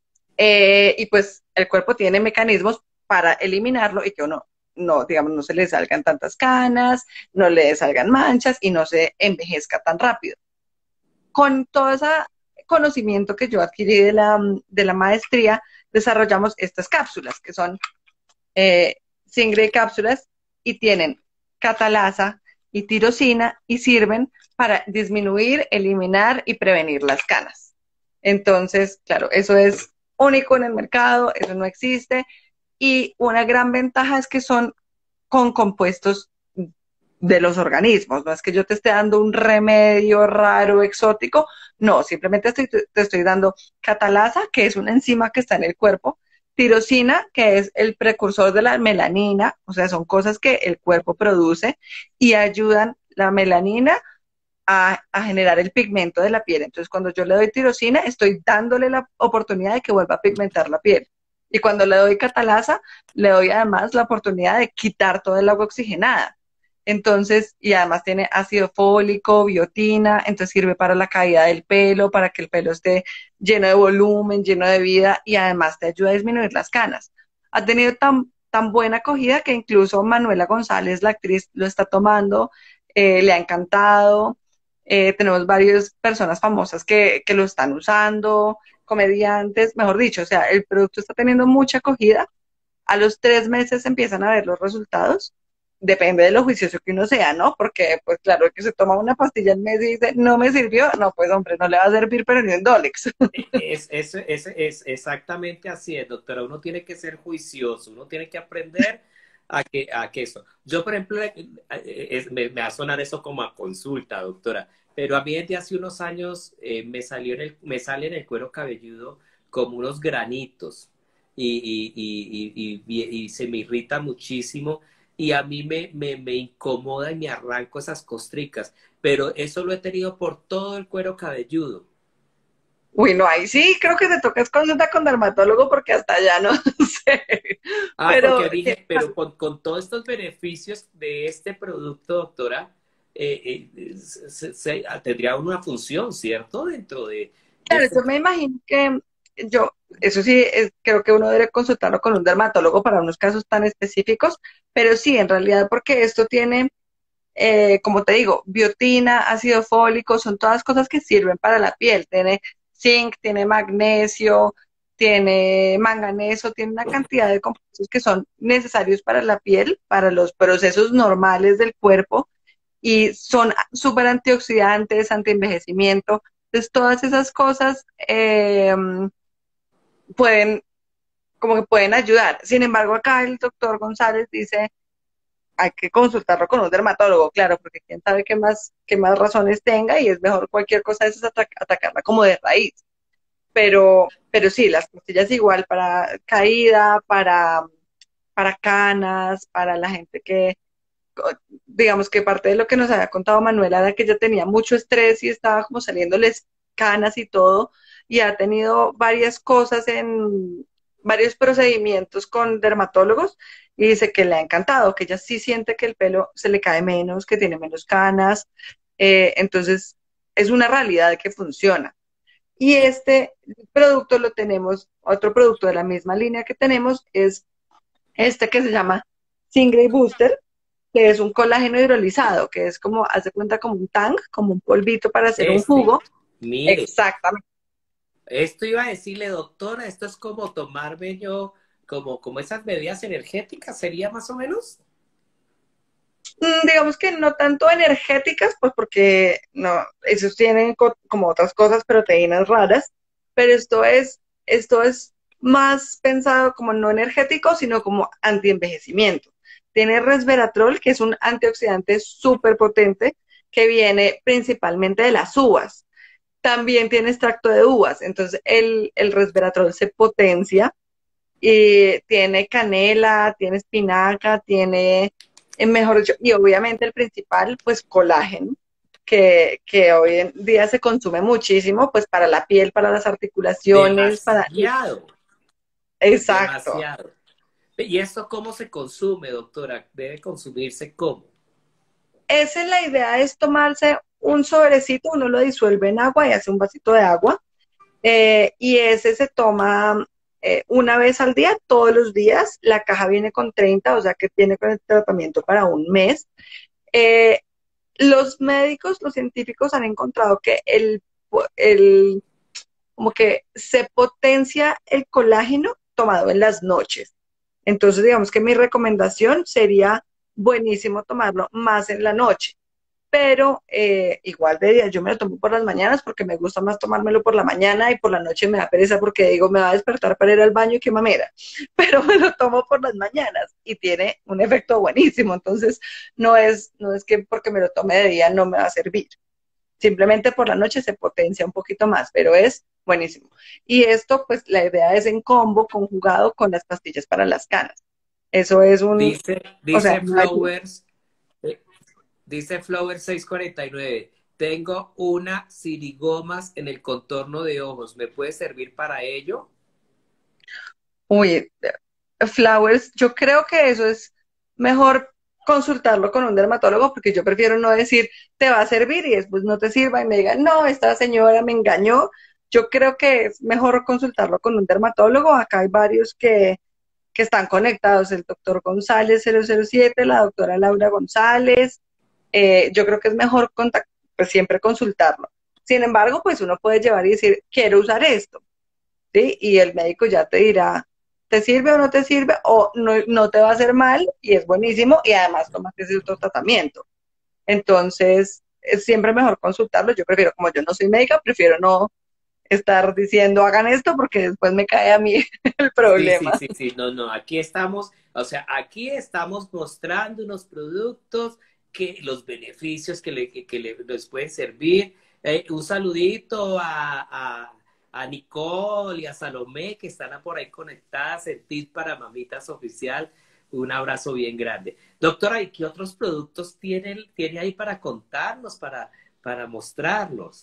eh, y pues el cuerpo tiene mecanismos para eliminarlo y que uno no, digamos, no se le salgan tantas canas, no le salgan manchas y no se envejezca tan rápido. Con todo ese conocimiento que yo adquirí de la, de la maestría, desarrollamos estas cápsulas, que son eh, Singre cápsulas y tienen catalasa y tirosina y sirven para disminuir, eliminar y prevenir las canas. Entonces, claro, eso es único en el mercado, eso no existe y una gran ventaja es que son con compuestos de los organismos, no es que yo te esté dando un remedio raro, exótico, no, simplemente estoy, te estoy dando catalasa, que es una enzima que está en el cuerpo, tirosina, que es el precursor de la melanina, o sea, son cosas que el cuerpo produce y ayudan la melanina a, a, generar el pigmento de la piel. Entonces, cuando yo le doy tirosina, estoy dándole la oportunidad de que vuelva a pigmentar la piel. Y cuando le doy catalasa, le doy además la oportunidad de quitar todo el agua oxigenada. Entonces, y además tiene ácido fólico, biotina, entonces sirve para la caída del pelo, para que el pelo esté lleno de volumen, lleno de vida y además te ayuda a disminuir las canas. Ha tenido tan, tan buena acogida que incluso Manuela González, la actriz, lo está tomando, eh, le ha encantado. Eh, tenemos varias personas famosas que, que lo están usando, comediantes, mejor dicho, o sea, el producto está teniendo mucha acogida. A los tres meses empiezan a ver los resultados depende de lo juicioso que uno sea, ¿no? Porque, pues claro, que se toma una pastilla al mes y dice, no me sirvió, no, pues hombre, no le va a servir, pero ni un Dolex. Es, es, es, es exactamente así, es, doctora. Uno tiene que ser juicioso, uno tiene que aprender a que, a que eso. Yo, por ejemplo, eh, eh, es- me, me va a sonar eso como a consulta, doctora, pero a mí desde hace unos años eh, me salió en el, me sale en el cuero cabelludo como unos granitos y, y, y, y, y- y- y se me irrita muchísimo y a mí me, me, me incomoda y me arranco esas costricas, pero eso lo he tenido por todo el cuero cabelludo. Uy, no, ahí sí, creo que te toca es consulta con dermatólogo porque hasta allá no sé. Ah, Pero, porque ¿qué dije, pasa? pero con, con todos estos beneficios de este producto, doctora, eh, eh, se- se- tendría una función, ¿cierto? Dentro de, de Claro, este... yo me imagino que yo, eso sí, es- creo que uno debe consultarlo con un dermatólogo para unos casos tan específicos, pero sí, en realidad, porque esto tiene, eh, como te digo, biotina, ácido fólico, son todas cosas que sirven para la piel. Tiene zinc, tiene magnesio, tiene manganeso, tiene una cantidad de compuestos que son necesarios para la piel, para los procesos normales del cuerpo y son súper antioxidantes, antienvejecimiento. Entonces, todas esas cosas eh, pueden, como que pueden ayudar. Sin embargo, acá el doctor González dice, hay que consultarlo con un dermatólogo, claro, porque quién sabe qué más, qué más razones tenga y es mejor cualquier cosa de esas atac atacarla como de raíz. Pero, pero sí, las pastillas igual para caída, para, para canas, para la gente que, digamos que parte de lo que nos había contado Manuela era que ella tenía mucho estrés y estaba como saliéndoles canas y todo, y ha tenido varias cosas en varios procedimientos con dermatólogos y dice que le ha encantado, que ella sí siente que el pelo se le cae menos, que tiene menos canas, eh, entonces es una realidad que funciona. Y este producto lo tenemos, otro producto de la misma línea que tenemos es este que se llama Singrey Booster, que es un colágeno hidrolizado, que es como, haz de cuenta como un tang, como un polvito para hacer un Este, jugo. mire, Exactamente. esto iba a decirle, doctora, esto es como tomarme yo, como, como esas bebidas energéticas, ¿sería más o menos? Mm, digamos que no tanto energéticas, pues porque no, esos tienen co- como otras cosas, proteínas raras, pero esto es, esto es más pensado como no energético, sino como antienvejecimiento. Tiene resveratrol, que es un antioxidante súper potente que viene principalmente de las uvas. También tiene extracto de uvas, entonces el, el resveratrol se potencia y tiene canela, tiene espinaca, tiene, eh, mejor dicho, y obviamente el principal, pues colágeno, que, que hoy en día se consume muchísimo, pues para la piel, para las articulaciones, para... Demasiado, Exacto. demasiado. ¿Y esto cómo se consume, doctora? ¿Debe consumirse cómo? Esa es la idea, es tomarse un sobrecito, uno lo disuelve en agua y hace un vasito de agua, eh, y ese se toma eh, una vez al día, todos los días. La caja viene con treinta, o sea que viene con el tratamiento para un mes. Eh, los médicos, los científicos han encontrado que el, el, como que se potencia el colágeno tomado en las noches. Entonces, digamos que mi recomendación sería buenísimo tomarlo más en la noche, pero eh, igual de día yo me lo tomo por las mañanas porque me gusta más tomármelo por la mañana y por la noche me da pereza porque digo me va a despertar para ir al baño y qué mamera, pero me lo tomo por las mañanas y tiene un efecto buenísimo, entonces no es, no es que porque me lo tome de día no me va a servir, simplemente por la noche se potencia un poquito más, pero es buenísimo. Y esto pues la idea es en combo conjugado con las pastillas para las canas. Eso es un, Dice, o sea, dice no hay- Flowers, eh, dice Flowers seiscientos cuarenta y nueve, tengo una sirigomas en el contorno de ojos, ¿me puede servir para ello? uy, Flowers, yo creo que eso es mejor consultarlo con un dermatólogo porque yo prefiero no decir te va a servir y después no te sirva y me digan, no, esta señora me engañó. Yo creo que es mejor consultarlo con un dermatólogo. Acá hay varios que, que están conectados, el doctor González cero cero siete, la doctora Laura González. Eh, yo creo que es mejor contact pues siempre consultarlo. Sin embargo, pues uno puede llevar y decir, quiero usar esto, ¿sí? Y el médico ya te dirá, ¿te sirve o no te sirve? O no, no te va a hacer mal y es buenísimo y además tomas ese otro tratamiento. Entonces, es siempre mejor consultarlo. Yo prefiero, como yo no soy médica, prefiero no estar diciendo hagan esto porque después me cae a mí el Sí, sí, problema. sí, sí, no, no, aquí estamos, o sea, aquí estamos mostrando unos productos que los beneficios que, le, que, que le, les pueden servir. Eh, un saludito a, a, a Nicole y a Salomé que están por ahí conectadas en Tip para Mamitas Oficial. Un abrazo bien grande. Doctora, ¿y qué otros productos tiene, tiene ahí para contarnos, para, para mostrarlos?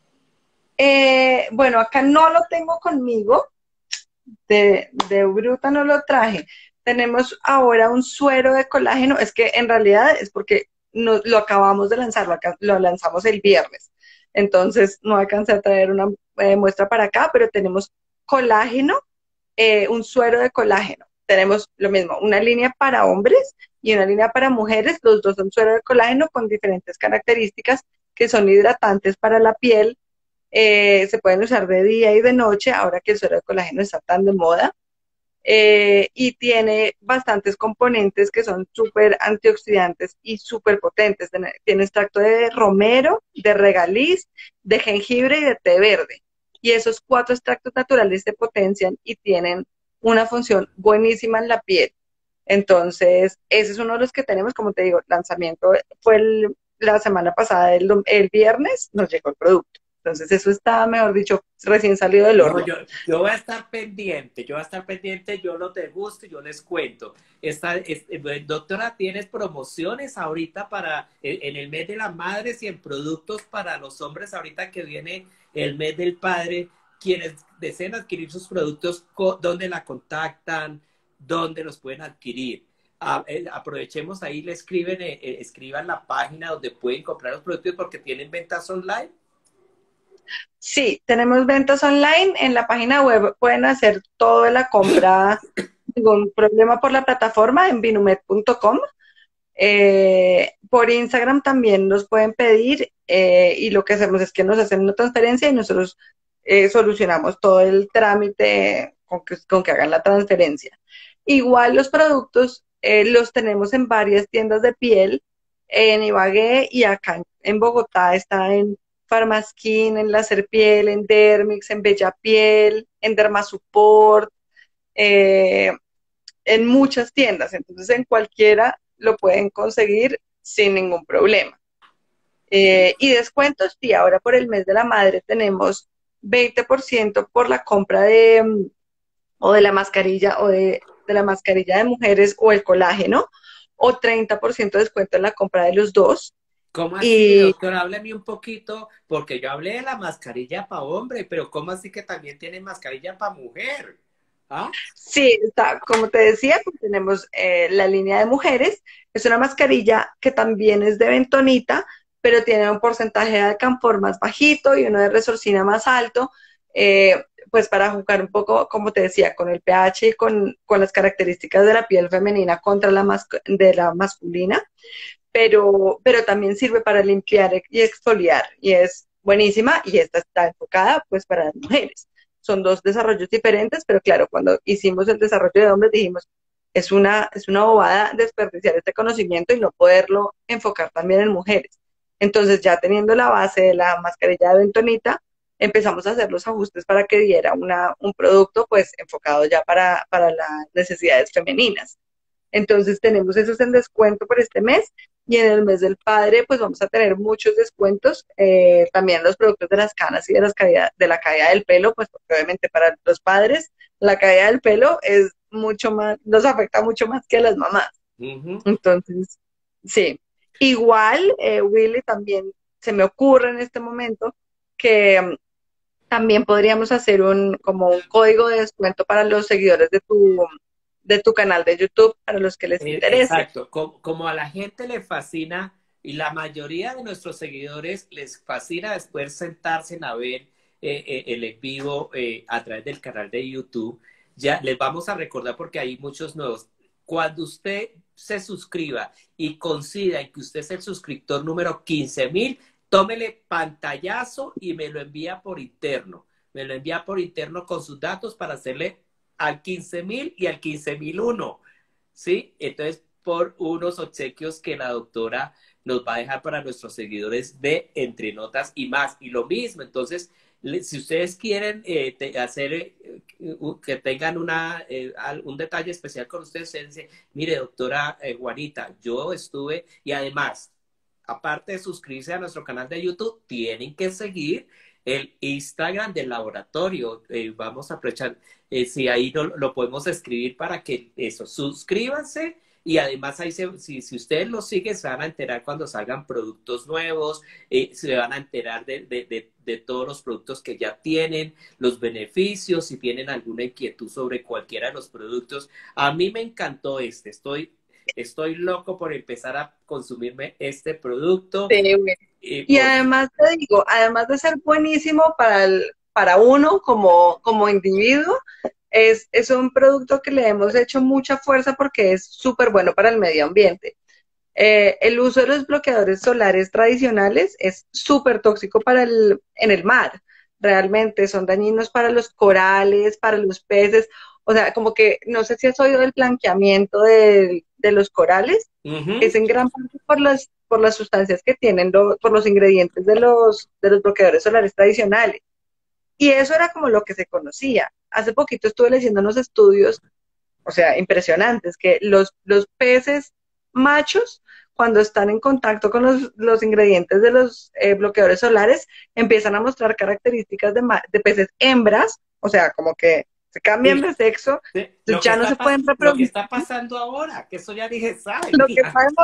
Eh, bueno, acá no lo tengo conmigo, de, de bruta no lo traje. Tenemos ahora un suero de colágeno, es que en realidad es porque no, lo acabamos de lanzar, lo, lo, lanzamos el viernes, entonces no alcancé a traer una eh, muestra para acá, pero tenemos colágeno, eh, un suero de colágeno. Tenemos lo mismo, una línea para hombres y una línea para mujeres, los dos son suero de colágeno con diferentes características que son hidratantes para la piel. Eh, se pueden usar de día y de noche, ahora que el suero de colágeno está tan de moda, eh, y tiene bastantes componentes que son súper antioxidantes y súper potentes. Tiene extracto de romero, de regaliz, de jengibre y de té verde. Y esos cuatro extractos naturales se potencian y tienen una función buenísima en la piel. Entonces, ese es uno de los que tenemos, como te digo, lanzamiento fue el, la semana pasada, el, el viernes, nos llegó el producto. Entonces eso está, mejor dicho, recién salido del No, horno. yo, yo voy a estar pendiente, yo voy a estar pendiente, yo lo degusto, yo les cuento. Esta, es, doctora, ¿tienes promociones ahorita para en el mes de las madres y en productos para los hombres ahorita que viene el mes del padre? Quienes deseen adquirir sus productos, ¿dónde la contactan? ¿Dónde los pueden adquirir? A, eh, aprovechemos ahí, le escriben, eh, escriban la página donde pueden comprar los productos porque tienen ventas online. Sí, tenemos ventas online. En la página web pueden hacer toda la compra, ningún problema por la plataforma en binumet punto com. Eh, por Instagram también nos pueden pedir eh, y lo que hacemos es que nos hacen una transferencia y nosotros eh, solucionamos todo el trámite con que, con que hagan la transferencia. Igual los productos eh, los tenemos en varias tiendas de piel, en Ibagué y acá en, en Bogotá está en Pharmaskin, en Láser Piel, en Dermix, en Bella Piel, en Dermasupport, eh, en muchas tiendas. Entonces en cualquiera lo pueden conseguir sin ningún problema. Eh, y descuentos, sí, ahora por el mes de la madre tenemos veinte por ciento por la compra de o de la mascarilla o de, de la mascarilla de mujeres o el colágeno, o treinta por ciento de descuento en la compra de los dos. ¿Cómo así, Y doctor? Háblame un poquito, porque yo hablé de la mascarilla para hombre, pero ¿cómo así que también tiene mascarilla para mujer? ¿Ah? sí, está, como te decía, pues tenemos eh, la línea de mujeres, es una mascarilla que también es de bentonita, pero tiene un porcentaje de alcanfor más bajito y uno de resorcina más alto, eh, pues para jugar un poco, como te decía, con el pH y con, con las características de la piel femenina contra la mas de la masculina, pero, pero también sirve para limpiar y exfoliar, y es buenísima, y esta está enfocada pues para las mujeres. Son dos desarrollos diferentes, pero claro, cuando hicimos el desarrollo de hombres dijimos, es una, es una bobada desperdiciar este conocimiento y no poderlo enfocar también en mujeres. Entonces, ya teniendo la base de la mascarilla de bentonita, empezamos a hacer los ajustes para que diera una, un producto pues enfocado ya para, para las necesidades femeninas. Entonces tenemos esos en descuento por este mes y en el mes del padre pues vamos a tener muchos descuentos, eh, también los productos de las canas y de, las caída, de la caída del pelo, pues porque obviamente para los padres la caída del pelo es mucho más, nos afecta mucho más que a las mamás. Uh-huh. Entonces, sí. Igual, eh, Willy, también se me ocurre en este momento que um, también podríamos hacer un como un código de descuento para los seguidores de tu de tu canal de YouTube para los que les Eh, interese. Exacto, como, como a la gente le fascina y la mayoría de nuestros seguidores les fascina después sentarse a ver eh, eh, el en vivo eh, a través del canal de YouTube, ya les vamos a recordar porque hay muchos nuevos. Cuando usted se suscriba y considera que usted es el suscriptor número quince mil, tómele pantallazo y me lo envía por interno. Me lo envía por interno con sus datos para hacerle al quince mil y al quince mil uno, ¿sí? Entonces, por unos obsequios que la doctora nos va a dejar para nuestros seguidores de Entre Notas y Más. Y lo mismo, entonces, si ustedes quieren eh, te, hacer eh, que tengan una, eh, un detalle especial con ustedes, ustedes dicen, mire, doctora eh, Juanita, yo estuve, y además, aparte de suscribirse a nuestro canal de YouTube, tienen que seguir el Instagram del laboratorio. Eh, vamos a aprovechar, eh, si ahí lo, lo podemos escribir para que eso, suscríbanse. Y además, ahí se, si, si ustedes lo siguen, se van a enterar cuando salgan productos nuevos, eh, se van a enterar de, de, de, de todos los productos que ya tienen, los beneficios, si tienen alguna inquietud sobre cualquiera de los productos. A mí me encantó este, estoy, estoy loco por empezar a consumirme este producto. Sí, güey. Eh, Y porque, además te digo, además de ser buenísimo para, el, para uno como, como individuo, es, es un producto que le hemos hecho mucha fuerza porque es súper bueno para el medio ambiente. Eh, el uso de los bloqueadores solares tradicionales es súper tóxico para el, en el mar. Realmente son dañinos para los corales, para los peces. O sea, como que no sé si has oído del blanqueamiento de, de los corales. uh-huh. Es en gran parte por las, por las sustancias que tienen, lo, por los ingredientes de los, de los bloqueadores solares tradicionales. Y eso era como lo que se conocía. Hace poquito estuve leyendo unos estudios, o sea, impresionantes, que los, los peces machos, cuando están en contacto con los, los ingredientes de los eh, bloqueadores solares, empiezan a mostrar características de, de peces hembras, o sea, como que se cambian Sí, de sexo, sí. Lo entonces que ya no está se pas pueden lo que reproducir. está pasando ahora, que eso ya dije, ¿sabe? Lo que sabemos.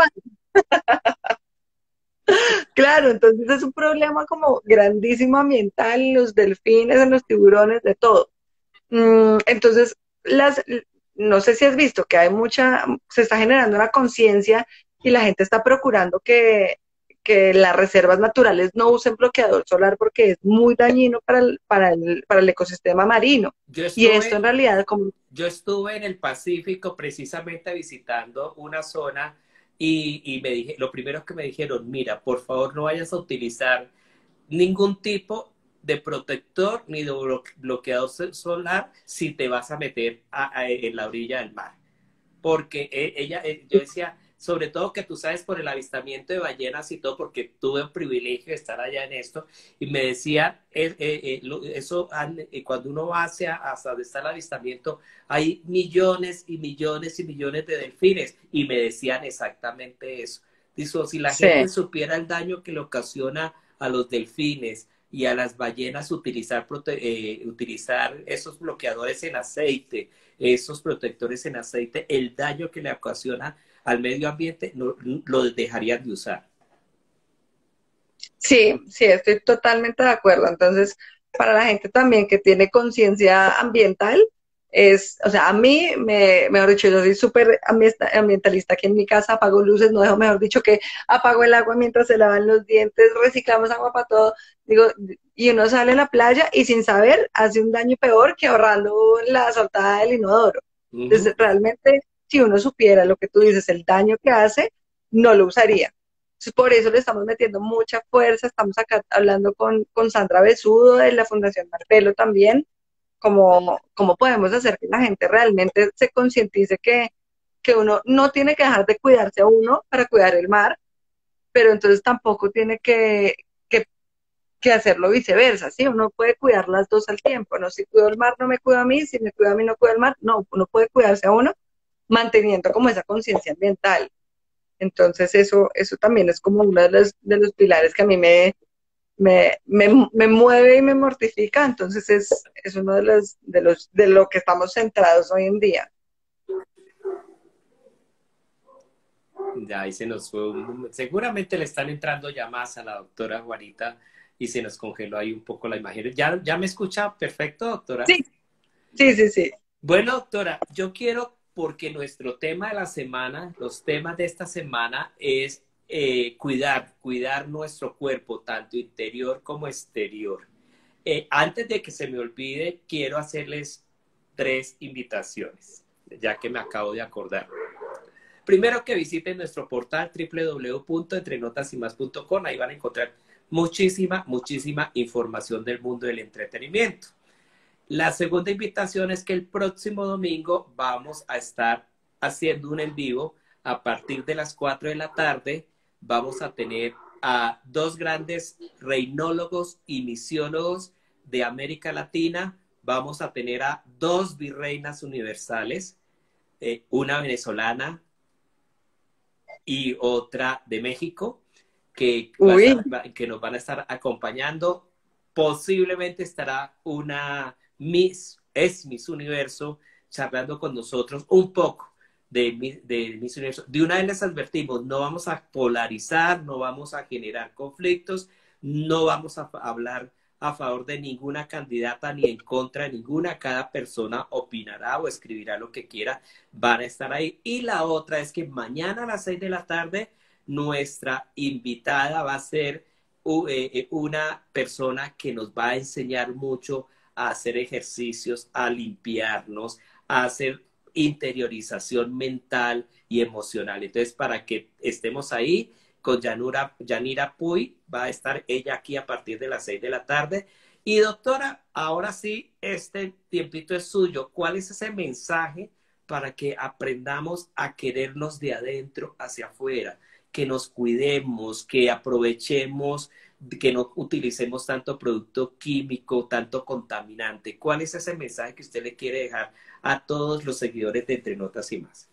Claro, entonces es un problema como grandísimo ambiental en los delfines, en los tiburones, de todo. Mm, entonces, las, no sé si has visto que hay mucha, se está generando una conciencia y la gente está procurando que, que las reservas naturales no usen bloqueador solar porque es muy dañino para el, para el, para el ecosistema marino. Yo Y esto en estuve, realidad, como yo estuve en el Pacífico precisamente visitando una zona y, y me dije, lo primero que me dijeron, mira, por favor no vayas a utilizar ningún tipo de protector ni de blo bloqueador solar si te vas a meter a, a, en la orilla del mar. Porque ella, yo decía, sobre todo que tú sabes por el avistamiento de ballenas y todo, porque tuve el privilegio de estar allá en esto, y me decía, eh, eh, eh, eso, eh, cuando uno va hacia hasta donde está el avistamiento, hay millones y millones y millones de delfines, y me decían exactamente eso. Dice, si la gente sí, supiera el daño que le ocasiona a los delfines y a las ballenas utilizar, eh, utilizar esos bloqueadores en aceite, esos protectores en aceite, el daño que le ocasiona al medio ambiente, no, lo dejarían de usar. sí, sí, estoy totalmente de acuerdo. Entonces, para la gente también que tiene conciencia ambiental, es, o sea, a mí, me, mejor dicho, yo soy súper ambientalista aquí en mi casa, apago luces, no dejo, mejor dicho, que apago el agua mientras se lavan los dientes, reciclamos agua para todo, digo, y uno sale a la playa y sin saber hace un daño peor que ahorrando la soltada del inodoro. Uh Entonces, -huh. realmente, si uno supiera lo que tú dices, el daño que hace, no lo usaría. Entonces, por eso le estamos metiendo mucha fuerza, estamos acá hablando con, con Sandra Besudo de la Fundación Marpelo también, como, cómo podemos hacer que la gente realmente se concientice que, que uno no tiene que dejar de cuidarse a uno para cuidar el mar, pero entonces tampoco tiene que, que, que hacerlo viceversa, ¿sí? Uno puede cuidar las dos al tiempo, ¿no? Si cuido el mar, no me cuido a mí, si me cuido a mí, no cuido el mar, no, uno puede cuidarse a uno manteniendo como esa conciencia ambiental. Entonces eso, eso también es como uno de los, de los pilares que a mí me, me, me, me mueve y me mortifica, entonces es, es uno de los, de los de lo que estamos centrados hoy en día. Ya ahí se nos fue un... Seguramente le están entrando llamadas a la doctora Juanita y se nos congeló ahí un poco la imagen. ¿Ya, ya me escucha perfecto, doctora? Sí, sí, sí, sí. Bueno, doctora, yo quiero, porque nuestro tema de la semana, los temas de esta semana es eh, cuidar, cuidar nuestro cuerpo, tanto interior como exterior. Eh, antes de que se me olvide, quiero hacerles tres invitaciones, ya que me acabo de acordar. Primero, que visiten nuestro portal doble u doble u doble u punto entre notas y más punto com. Ahí van a encontrar muchísima, muchísima información del mundo del entretenimiento. La segunda invitación es que el próximo domingo vamos a estar haciendo un en vivo a partir de las cuatro de la tarde. Vamos a tener a dos grandes reinólogos y misiólogos de América Latina. Vamos a tener a dos virreinas universales, eh, una venezolana y otra de México, que, va a Uy, estar, que nos van a estar acompañando. Posiblemente estará una Miss, es Miss Universo, charlando con nosotros un poco de, de Miss Universo. De una vez les advertimos, no vamos a polarizar, no vamos a generar conflictos, no vamos a hablar a favor de ninguna candidata ni en contra de ninguna. Cada persona opinará o escribirá lo que quiera, van a estar ahí. Y la otra es que mañana a las seis de la tarde nuestra invitada va a ser uh, eh, una persona que nos va a enseñar mucho a hacer ejercicios, a limpiarnos, a hacer interiorización mental y emocional. Entonces, para que estemos ahí con Yanura, Yanira Puy, va a estar ella aquí a partir de las seis de la tarde. Y doctora, ahora sí, este tiempito es suyo. ¿Cuál es ese mensaje para que aprendamos a querernos de adentro hacia afuera? Que nos cuidemos, que aprovechemos, que no utilicemos tanto producto químico, tanto contaminante. ¿Cuál es ese mensaje que usted le quiere dejar a todos los seguidores de Entre Notas y Más?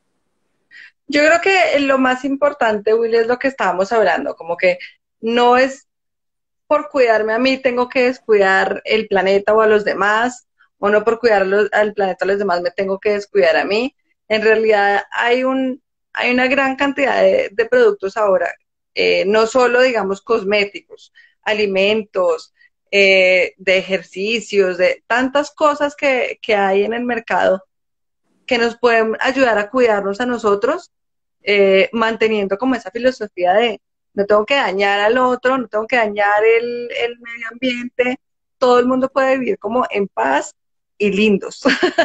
yo creo que lo más importante, Willy, es lo que estábamos hablando, como que no es por cuidarme a mí, tengo que descuidar el planeta o a los demás, o no por cuidar los- al planeta o a los demás, me tengo que descuidar a mí. En realidad hay un, hay una gran cantidad de, de productos ahora, eh, no solo, digamos, cosméticos, alimentos, eh, de ejercicios, de tantas cosas que, que hay en el mercado que nos pueden ayudar a cuidarnos a nosotros, eh, manteniendo como esa filosofía de no tengo que dañar al otro, no tengo que dañar el, el medio ambiente, todo el mundo puede vivir como en paz y lindos.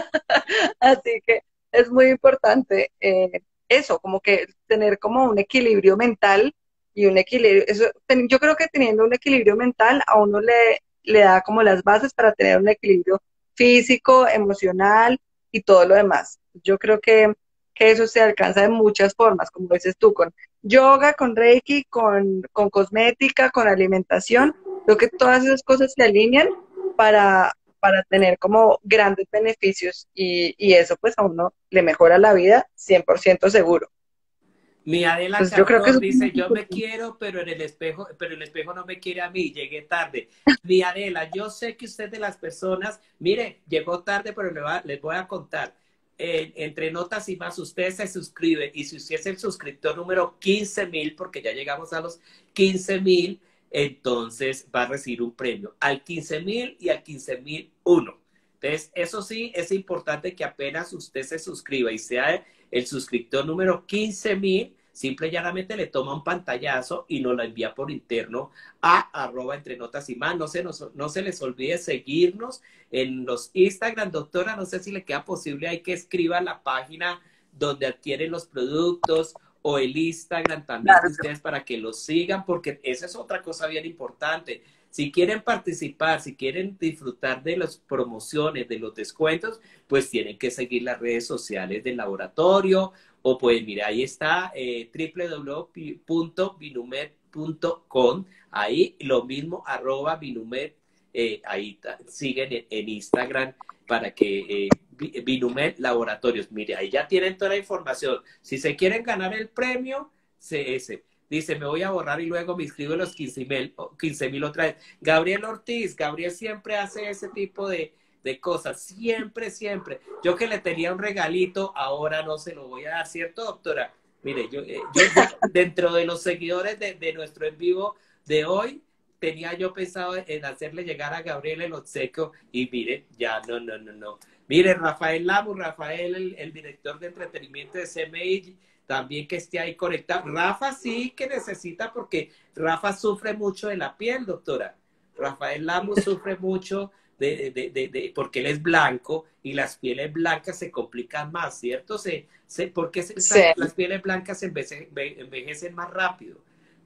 Así que es muy importante eh, eso, como que tener como un equilibrio mental y un equilibrio, eso, ten, yo creo que teniendo un equilibrio mental a uno le, le da como las bases para tener un equilibrio físico, emocional y todo lo demás. Yo creo que, que eso se alcanza de muchas formas, como dices tú, con yoga, con Reiki, con, con cosmética, con alimentación. Creo que todas esas cosas se alinean para, para tener como grandes beneficios y, y eso pues a uno le mejora la vida cien por ciento seguro. Mi Adela Entonces yo creo que Cantor eso es muy dice, yo me importante. quiero, pero en el espejo, pero el espejo no me quiere a mí, llegué tarde. Mi Adela, yo sé que usted de las personas, mire, llegó tarde, pero le va, les voy a contar. Eh, entre Notas y Más, usted se suscribe y si usted es el suscriptor número quince mil, porque ya llegamos a los quince mil, entonces va a recibir un premio al quince mil y al quince mil uno. Entonces, eso sí, es importante que apenas usted se suscriba y sea el suscriptor número quince mil, simple y llanamente le toma un pantallazo y nos la envía por interno a arroba entre notas y más. No se, nos, no se les olvide seguirnos en los Instagram, doctora. No sé si le queda posible ahí que escriba la página donde adquieren los productos o el Instagram también de Claro. ustedes para que los sigan, porque esa es otra cosa bien importante. Si quieren participar, si quieren disfrutar de las promociones, de los descuentos, pues tienen que seguir las redes sociales del laboratorio o pues mira, ahí está eh, w w w punto binumet punto com, ahí lo mismo arroba binumet, eh, ahí ta, siguen en, en, Instagram para que eh, Binumet Laboratorios, mire, ahí ya tienen toda la información. Si se quieren ganar el premio, C S. Dice, me voy a borrar y luego me inscribo en los quince mil otra vez. Gabriel Ortiz, Gabriel siempre hace ese tipo de, de cosas, siempre, siempre. Yo que le tenía un regalito, ahora no se lo voy a dar, ¿cierto, doctora? Mire, yo, eh, yo, yo dentro de los seguidores de, de nuestro en vivo de hoy, tenía yo pensado en hacerle llegar a Gabriel el obsequio y mire, ya no, no, no, no. Mire, Rafael Lamu, Rafael, el, el director de entretenimiento de C M I, también que esté ahí conectado. Rafa sí que necesita porque Rafa sufre mucho de la piel, doctora. Rafael Lamu sufre mucho de, de, de, de, porque él es blanco y las pieles blancas se complican más, ¿cierto? Se, se, ¿Por qué se, Sí. las pieles blancas se envejecen, envejecen más rápido?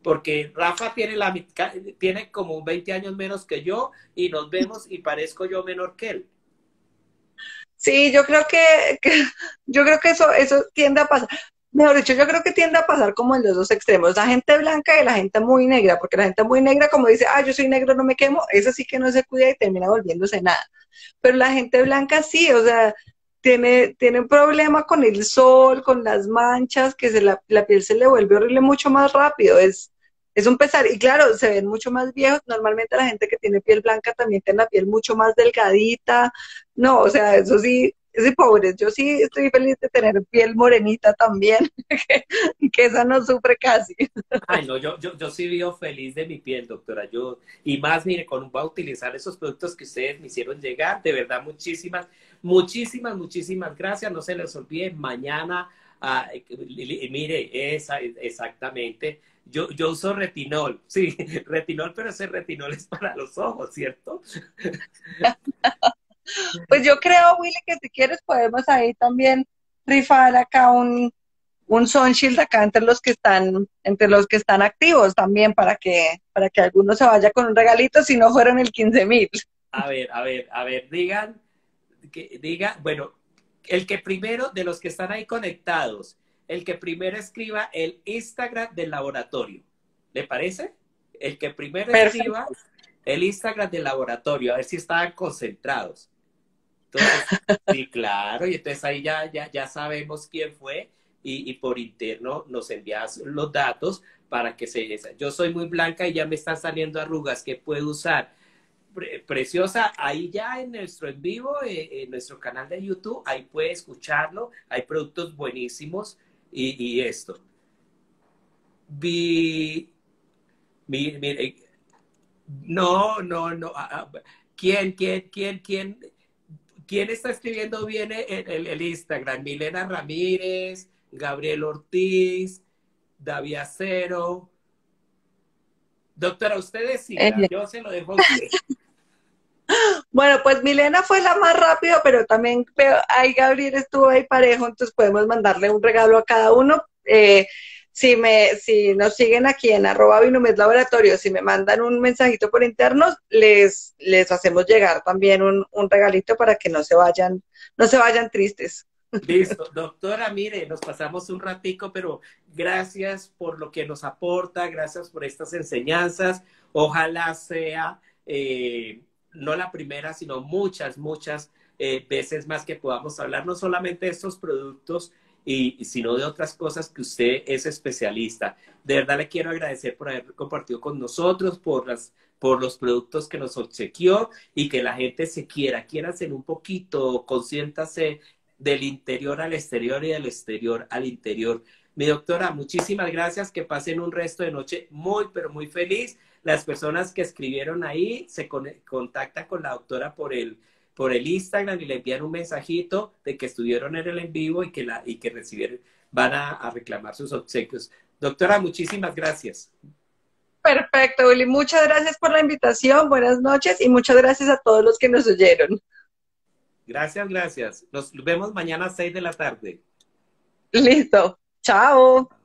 porque Rafa tiene, la, mitad- tiene como veinte años menos que yo y nos vemos y parezco yo menor que él. Sí, yo creo que, que- yo creo que eso, eso tiende a pasar. Mejor dicho, yo creo que tiende a pasar como en los dos extremos, la gente blanca y la gente muy negra, porque la gente muy negra, como dice, ah, yo soy negro, no me quemo, esa sí que no se cuida y termina volviéndose nada. Pero la gente blanca sí, o sea, tiene, tiene un problema con el sol, con las manchas, que se la, la piel se le vuelve horrible mucho más rápido, es, es un pesar. Y claro, se ven mucho más viejos, normalmente la gente que tiene piel blanca también tiene la piel mucho más delgadita, no, o sea, eso sí, sí, pobres, yo sí estoy feliz de tener piel morenita también, que, que esa no sufre casi. Ay, no, yo, yo, yo sí vivo feliz de mi piel, doctora. Yo, y más, mire, con, voy a utilizar esos productos que ustedes me hicieron llegar. De verdad, muchísimas, muchísimas, muchísimas gracias. No se les olvide, mañana, ah, eh, li- mire, esa, exactamente. Yo, yo uso retinol, sí, retinol, pero ese retinol es para los ojos, ¿cierto? Pues yo creo, Willy, que si quieres podemos ahí también rifar acá un, un Sun Shield acá entre los que están, entre los que están activos también para que, para que alguno se vaya con un regalito si no fueron el quince mil. A ver, a ver, a ver, digan, que, diga, bueno, el que primero, de los que están ahí conectados, el que primero escriba el Instagram del laboratorio, ¿le parece? El que primero escriba Perfecto. el Instagram del laboratorio, a ver si estaban concentrados. Entonces, sí, claro, y entonces ahí ya, ya, ya sabemos quién fue y, y por interno nos envías los datos para que se... Yo soy muy blanca y ya me están saliendo arrugas que puedo usar. Pre- preciosa, ahí ya en nuestro en vivo, eh, en nuestro canal de YouTube, ahí puede escucharlo, hay productos buenísimos y, y esto. Vi, mi, mi- eh, no, no, no. ah, ah, ¿Quién, quién, quién, quién, quién está escribiendo bien el, el, el Instagram? Milena Ramírez, Gabriel Ortiz, David Acero. Doctora, usted decida, Eh, yo se lo dejo a usted. bueno, pues Milena fue la más rápida, pero también veo, ahí Gabriel estuvo ahí parejo, entonces podemos mandarle un regalo a cada uno. Eh, si me, si nos siguen aquí en arroba Binomed Laboratorio, si me mandan un mensajito por internos, les, les hacemos llegar también un, un regalito para que no se vayan, no se vayan tristes. Listo, doctora, mire, nos pasamos un ratico, pero gracias por lo que nos aporta, gracias por estas enseñanzas. Ojalá sea eh, no la primera, sino muchas, muchas eh, veces más que podamos hablar no solamente de estos productos, y, sino de otras cosas que usted es especialista. De verdad le quiero agradecer por haber compartido con nosotros, por las por los productos que nos obsequió y que la gente se quiera, quiera ser un poquito, consiéntase del interior al exterior y del exterior al interior. Mi doctora, muchísimas gracias, que pasen un resto de noche muy, pero muy feliz. Las personas que escribieron ahí se con contactan con la doctora por el, por el Instagram y le envían un mensajito de que estuvieron en el en vivo y que, la, y que recibieron, van a, a reclamar sus obsequios. Doctora, muchísimas gracias. Perfecto, Willy. Muchas gracias por la invitación. Buenas noches y muchas gracias a todos los que nos oyeron. Gracias, gracias. Nos vemos mañana a seis de la tarde. Listo. Chao.